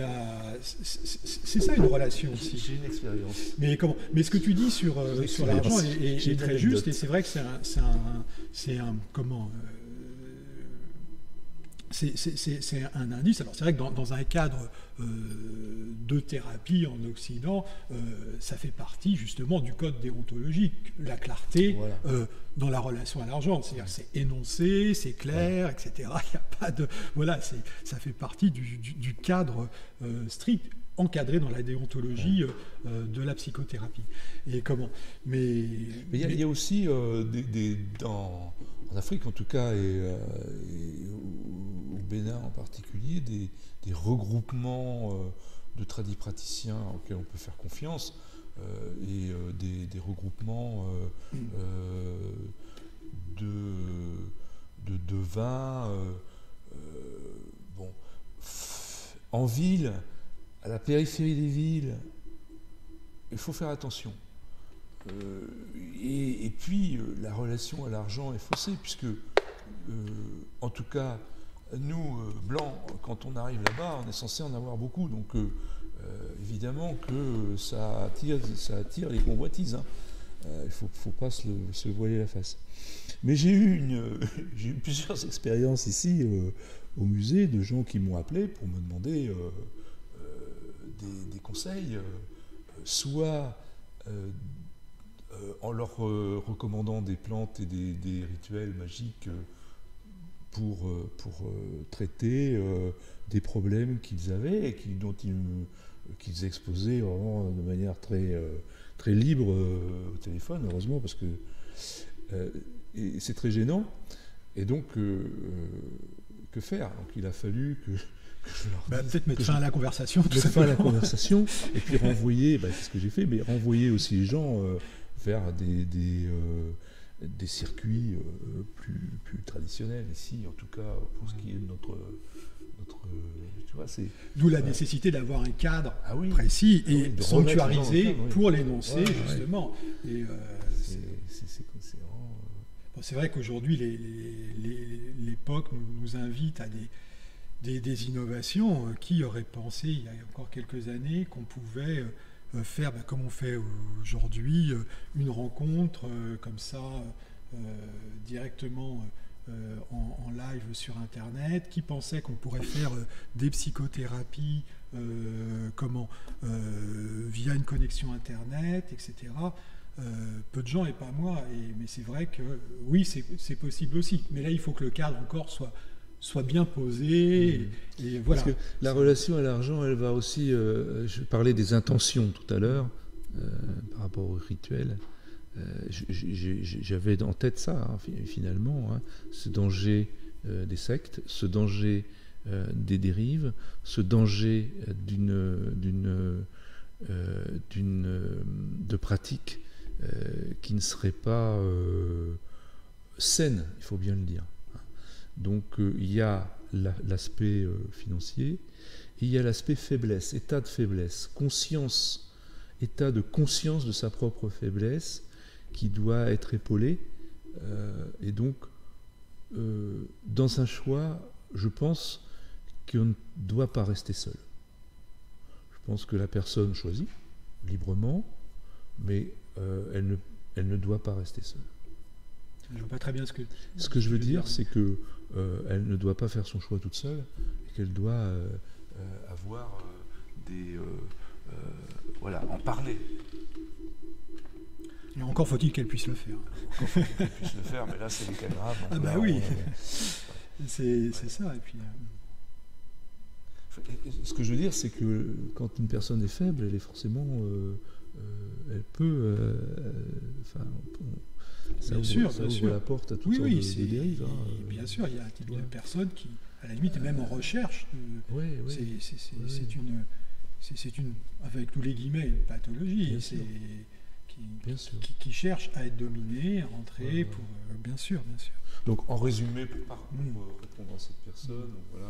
ça une relation aussi. J'ai une expérience. Mais ce que tu dis sur l'argent est très juste, et c'est vrai que c'est un indice. Alors c'est vrai que dans un cadre de thérapie en Occident, ça fait partie justement du code déontologique, la clarté dans la relation à l'argent. C'est-à-dire c'est énoncé, c'est clair, etc. Il n'y a pas de... Voilà, ça fait partie du cadre strict, encadré dans la déontologie de la psychothérapie. Et comment Mais il y a aussi en Afrique en tout cas et au Bénin en particulier des regroupements de tradipraticiens auxquels on peut faire confiance et des regroupements de devins en ville, à la périphérie des villes, il faut faire attention. Et puis, la relation à l'argent est faussée, puisque, en tout cas, nous, Blancs, quand on arrive là-bas, on est censé en avoir beaucoup. Donc, évidemment que ça attire les convoitises. Hein. Il ne faut pas se voiler la face. Mais j'ai eu plusieurs expériences ici, au musée, de gens qui m'ont appelé pour me demander des conseils, soit en leur recommandant des plantes et des rituels magiques pour traiter des problèmes qu'ils avaient et qu'ils exposaient vraiment de manière très, très libre au téléphone, heureusement, parce que et c'est très gênant. Et donc, que faire? Donc il a fallu que je leur dise, peut-être mettre fin à la conversation. Mettre fin à la conversation, et puis renvoyer, c'est ce que j'ai fait, mais renvoyer aussi les gens vers des circuits plus traditionnels ici, en tout cas pour ce qui est de notre tu vois, c'est d'où la nécessité d'avoir un cadre précis et sanctuarisé pour l'énoncer justement. Et c'est vrai qu'aujourd'hui l'époque nous invite à des innovations. Qui aurait pensé il y a encore quelques années qu'on pouvait faire comme on fait aujourd'hui, une rencontre comme ça directement en live sur Internet? Qui pensait qu'on pourrait faire des psychothérapies via une connexion Internet, etc. Peu de gens et pas moi, mais c'est vrai que oui, c'est possible aussi. Mais là, il faut que le cadre encore soit bien posé. Et voilà. Parce que la relation à l'argent, elle va aussi... je parlais des intentions tout à l'heure, par rapport au rituel. J'avais en tête ça, finalement, ce danger des sectes, ce danger des dérives, ce danger de pratiques qui ne seraient pas saines, il faut bien le dire. Donc il y a l'aspect financier, et il y a l'aspect faiblesse, état de faiblesse, état de conscience de sa propre faiblesse qui doit être épaulé. Et donc, dans un choix, je pense qu'on ne doit pas rester seul. Je pense que la personne choisit librement, mais elle ne doit pas rester seule. Je ne vois pas très bien ce que... Ce que je veux dire, c'est que elle ne doit pas faire son choix toute seule, et qu'elle doit avoir en parler. Et encore faut-il qu'elle puisse le faire. Encore faut-il qu'elle puisse le faire, mais là c'est le cas grave. Ah bah oui, c'est ça. Et puis, ce que je veux dire, c'est que quand une personne est faible, elle est forcément... elle peut... ça ouvre la porte à toutes sortes de dérives. Bien sûr, il y a des personnes qui, à la limite, même en recherche, c'est une, avec tous les guillemets, une pathologie. Qui cherche à être dominé, à rentrer pour... Bien sûr. Donc, en résumé, pour répondre à cette personne,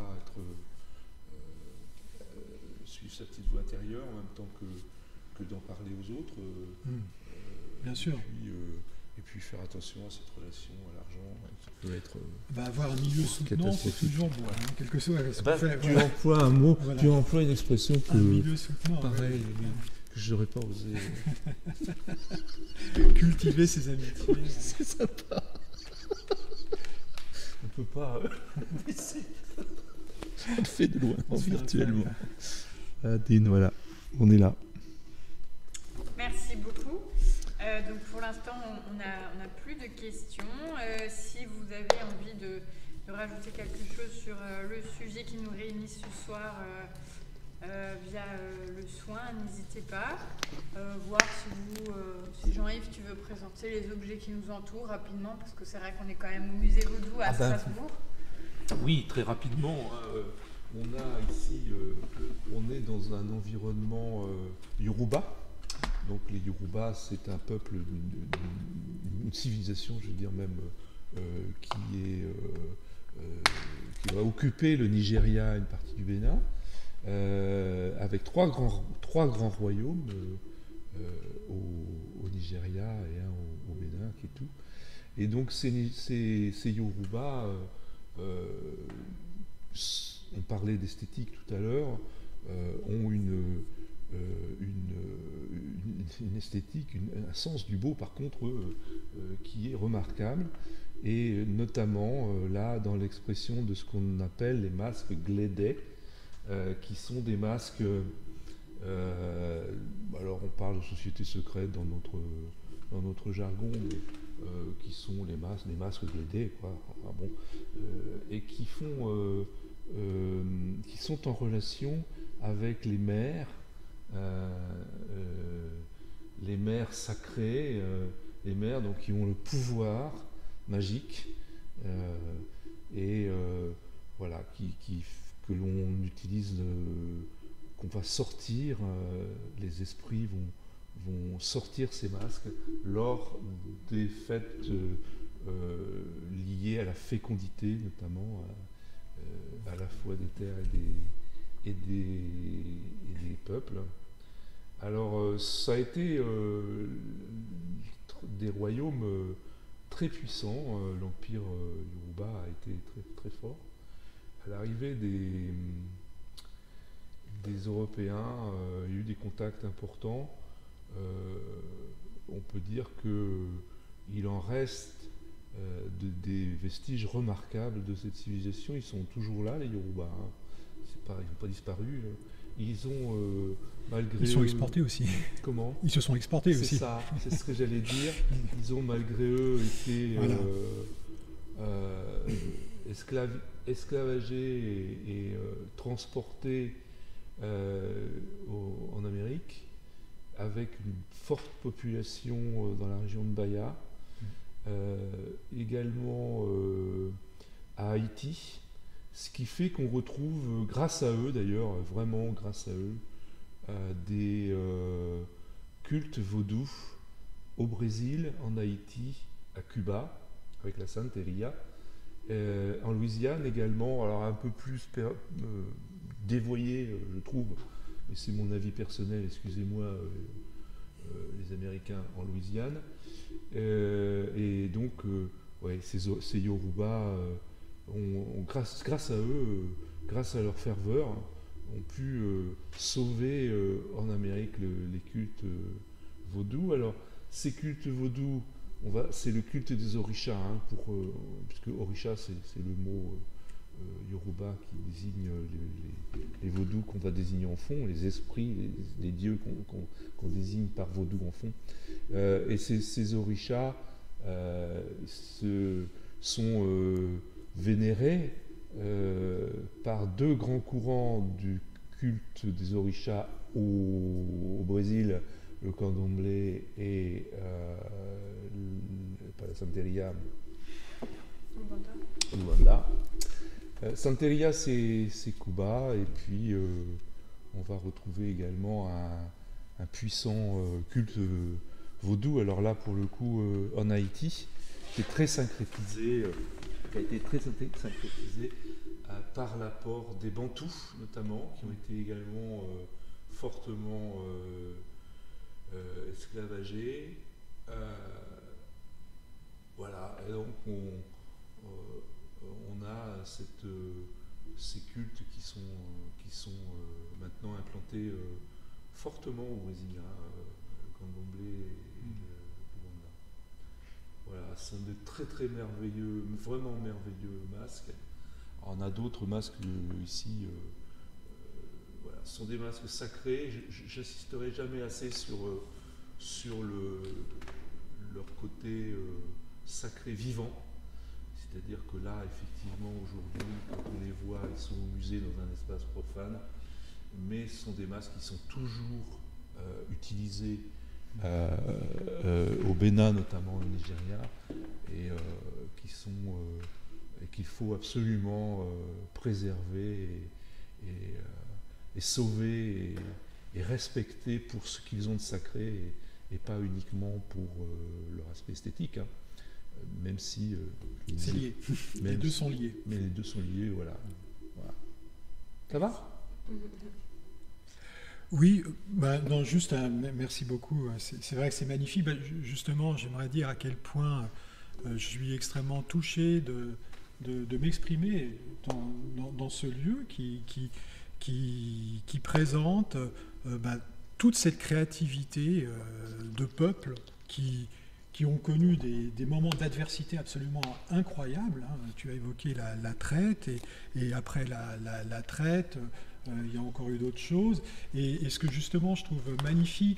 suivre sa petite voie intérieure en même temps que d'en parler aux autres. Bien sûr. Et puis faire attention à cette relation à l'argent qui peut être... avoir un milieu soutenant, c'est toujours bon. Quelque chose tu emploies un mot, tu emploies une expression que... Un milieu soutenant. Pareil, que je n'aurais pas osé... Cultiver ses amitiés. C'est sympa. On peut pas baisser. On le fait de loin, virtuellement. Dean, voilà, on est là. Merci beaucoup. Donc pour l'instant, on n'a plus de questions. Si vous avez envie de rajouter quelque chose sur le sujet qui nous réunit ce soir via le soin, n'hésitez pas. Voir si Jean-Yves, tu veux présenter les objets qui nous entourent rapidement, parce que c'est vrai qu'on est quand même au musée Vaudou à Strasbourg. Oui, très rapidement. On a ici, on est dans un environnement Yoruba. Donc les Yoruba, c'est un peuple, une civilisation, je veux dire même, qui va occuper le Nigeria et une partie du Bénin, avec trois grands royaumes au Nigeria et un au Bénin, qui est tout. Et donc ces Yoruba, on parlait d'esthétique tout à l'heure, ont une esthétique, un sens du beau par contre qui est remarquable, et notamment là dans l'expression de ce qu'on appelle les masques glédés, qui sont des masques, alors on parle de société secrète dans notre jargon, mais qui sont les masques glédés, quoi. Enfin, bon, et qui sont en relation avec les mers sacrées, les mers donc, qui ont le pouvoir magique, et voilà, que l'on utilise, qu'on va sortir, les esprits vont sortir ces masques lors des fêtes liées à la fécondité, notamment à la fois des terres et des peuples. Alors ça a été des royaumes très puissants. L'empire Yoruba a été très, très fort. À l'arrivée des Européens, il y a eu des contacts importants. On peut dire qu'il en reste des vestiges remarquables de cette civilisation. Ils sont toujours là, les Yoruba. Hein. Ils n'ont pas disparu. Ils ont, malgré Ils sont exportés aussi. Comment ? Ils se sont exportés aussi. C'est ça, c'est ce que j'allais dire. Ils ont, malgré eux, été voilà. esclavagés et transportés en Amérique, avec une forte population dans la région de Bahia, également à Haïti, ce qui fait qu'on retrouve, grâce à eux d'ailleurs, vraiment grâce à eux, des cultes vaudous au Brésil, en Haïti, à Cuba, avec la Santeria, en Louisiane également, alors un peu plus dévoyé, je trouve, mais c'est mon avis personnel, excusez-moi, les Américains en Louisiane, et donc ouais, ces Yoruba grâce à eux, grâce à leur ferveur, ont pu sauver en Amérique les cultes vaudous. Alors ces cultes vaudous, c'est le culte des orishas, hein, puisque orisha c'est le mot Yoruba qui désigne les vaudous qu'on va désigner en fond, les esprits, les dieux qu'on désigne par vaudou en fond. Et ces orishas sont vénérés par deux grands courants du culte des orishas au Brésil, le candomblé et pas la Santeria, Umbanda. Santeria, c'est Cuba, et puis on va retrouver également un puissant culte vaudou, alors là pour le coup en Haïti, qui est très syncrétisé, qui a été très syncrétisé par l'apport des Bantous notamment, qui ont été également fortement esclavagés. Voilà, et donc on a ces cultes qui sont maintenant implantés fortement au Brésil, le candomblé et le Rwanda. Voilà, ce sont des très très merveilleux, vraiment merveilleux masques. Alors, on a d'autres masques ici. Voilà, ce sont des masques sacrés. J'insisterai jamais assez sur leur côté sacré vivant. C'est-à-dire que là, effectivement, aujourd'hui, quand on les voit, ils sont au musée dans un espace profane, mais ce sont des masques qui sont toujours utilisés au Bénin, notamment au Nigeria, et qu'il faut absolument préserver et sauver et respecter pour ce qu'ils ont de sacré, et pas uniquement pour leur aspect esthétique, hein. Même si... c'est lié. Les deux sont liés. Mais les deux sont liés, voilà. Ça va ? Oui, non, juste merci beaucoup. C'est vrai que c'est magnifique. Justement, j'aimerais dire à quel point je suis extrêmement touché de m'exprimer dans ce lieu qui présente toute cette créativité de peuples qui ont connu des moments d'adversité absolument incroyables. Hein. Tu as évoqué la traite, et après la traite, il y a encore eu d'autres choses. Et ce que justement je trouve magnifique,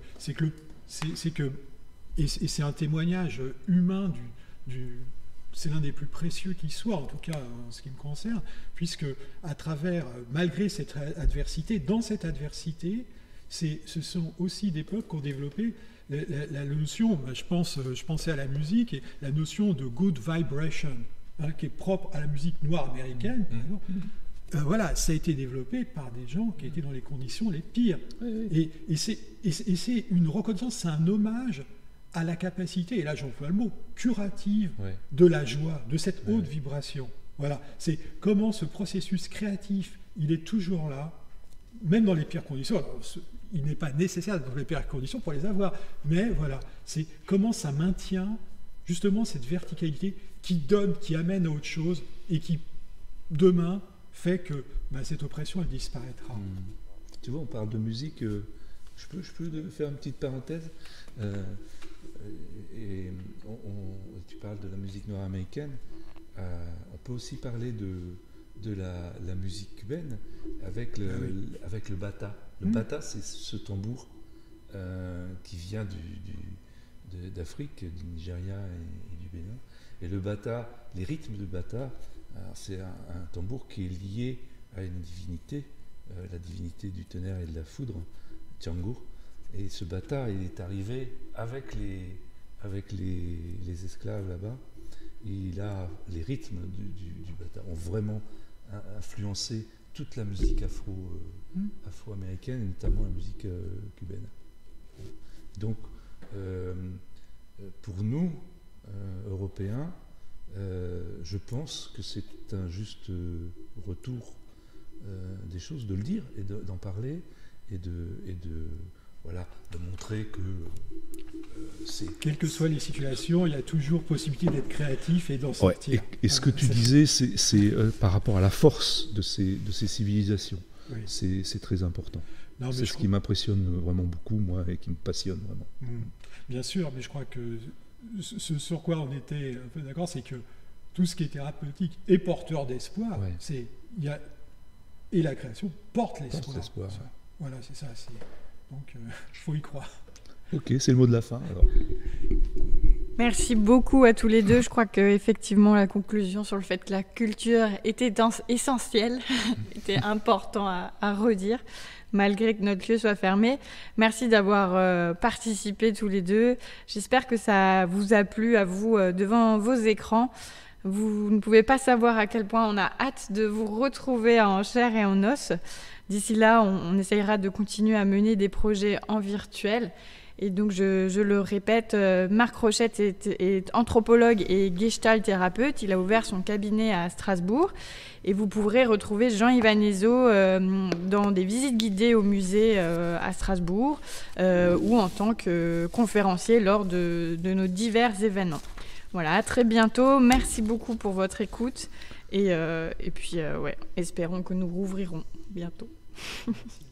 et c'est un témoignage humain c'est l'un des plus précieux qui soit, en tout cas en ce qui me concerne, puisque à travers, malgré cette adversité, dans cette adversité, ce sont aussi des peuples qui ont développé la notion, je pensais à la musique, et la notion de good vibration, hein, qui est propre à la musique noire américaine, par exemple. Voilà, ça a été développé par des gens qui étaient dans les conditions les pires. Oui. Et c'est une reconnaissance, c'est un hommage à la capacité, et là j'emploie le mot, curative de la joie, de cette haute vibration. Voilà, c'est comment ce processus créatif, il est toujours là, même dans les pires conditions. Alors, il n'est pas nécessaire d'être dans les pires conditions pour les avoir, mais voilà, c'est comment ça maintient justement cette verticalité qui amène à autre chose, et qui, demain, fait que cette oppression, elle disparaîtra. Tu vois, on parle de musique, je peux faire une petite parenthèse, tu parles de la musique nord-américaine, on peut aussi parler de la musique cubaine avec le bata. Le bata, c'est ce tambour qui vient d'Afrique, du Nigeria et du Bénin. Et le bata, les rythmes de bata, c'est un tambour qui est lié à une divinité, la divinité du tonnerre et de la foudre, Tiango. Et ce bata, il est arrivé avec les esclaves là-bas. Et les rythmes du bata ont vraiment influencé toute la musique afro-américaine, et notamment la musique cubaine. Donc, pour nous, Européens, je pense que c'est un juste retour des choses, de le dire et d'en parler, et de montrer que quelles que soient les situations, il y a toujours possibilité d'être créatif et d'en sortir. Et ce que tu disais, c'est par rapport à la force de ces civilisations. Oui. C'est très important. C'est ce qui m'impressionne vraiment beaucoup, moi, et qui me passionne vraiment. Bien sûr, mais je crois que ce sur quoi on était un peu d'accord, c'est que tout ce qui est thérapeutique est porteur d'espoir. Et la création porte l'espoir. Voilà, c'est ça. Donc, il faut y croire. Ok, c'est le mot de la fin, alors. Merci beaucoup à tous les deux. Je crois qu'effectivement, la conclusion sur le fait que la culture était essentielle, était important à redire, malgré que notre lieu soit fermé. Merci d'avoir participé tous les deux. J'espère que ça vous a plu à vous devant vos écrans. Vous ne pouvez pas savoir à quel point on a hâte de vous retrouver en chair et en os. D'ici là, on essayera de continuer à mener des projets en virtuel. Et donc, je le répète, Marc Rochette est anthropologue et gestalt thérapeute. Il a ouvert son cabinet à Strasbourg. Et vous pourrez retrouver Jean-Yves Anézo dans des visites guidées au musée à Strasbourg ou en tant que conférencier lors de nos divers événements. Voilà, à très bientôt. Merci beaucoup pour votre écoute. Et puis, espérons que nous rouvrirons bientôt. Merci.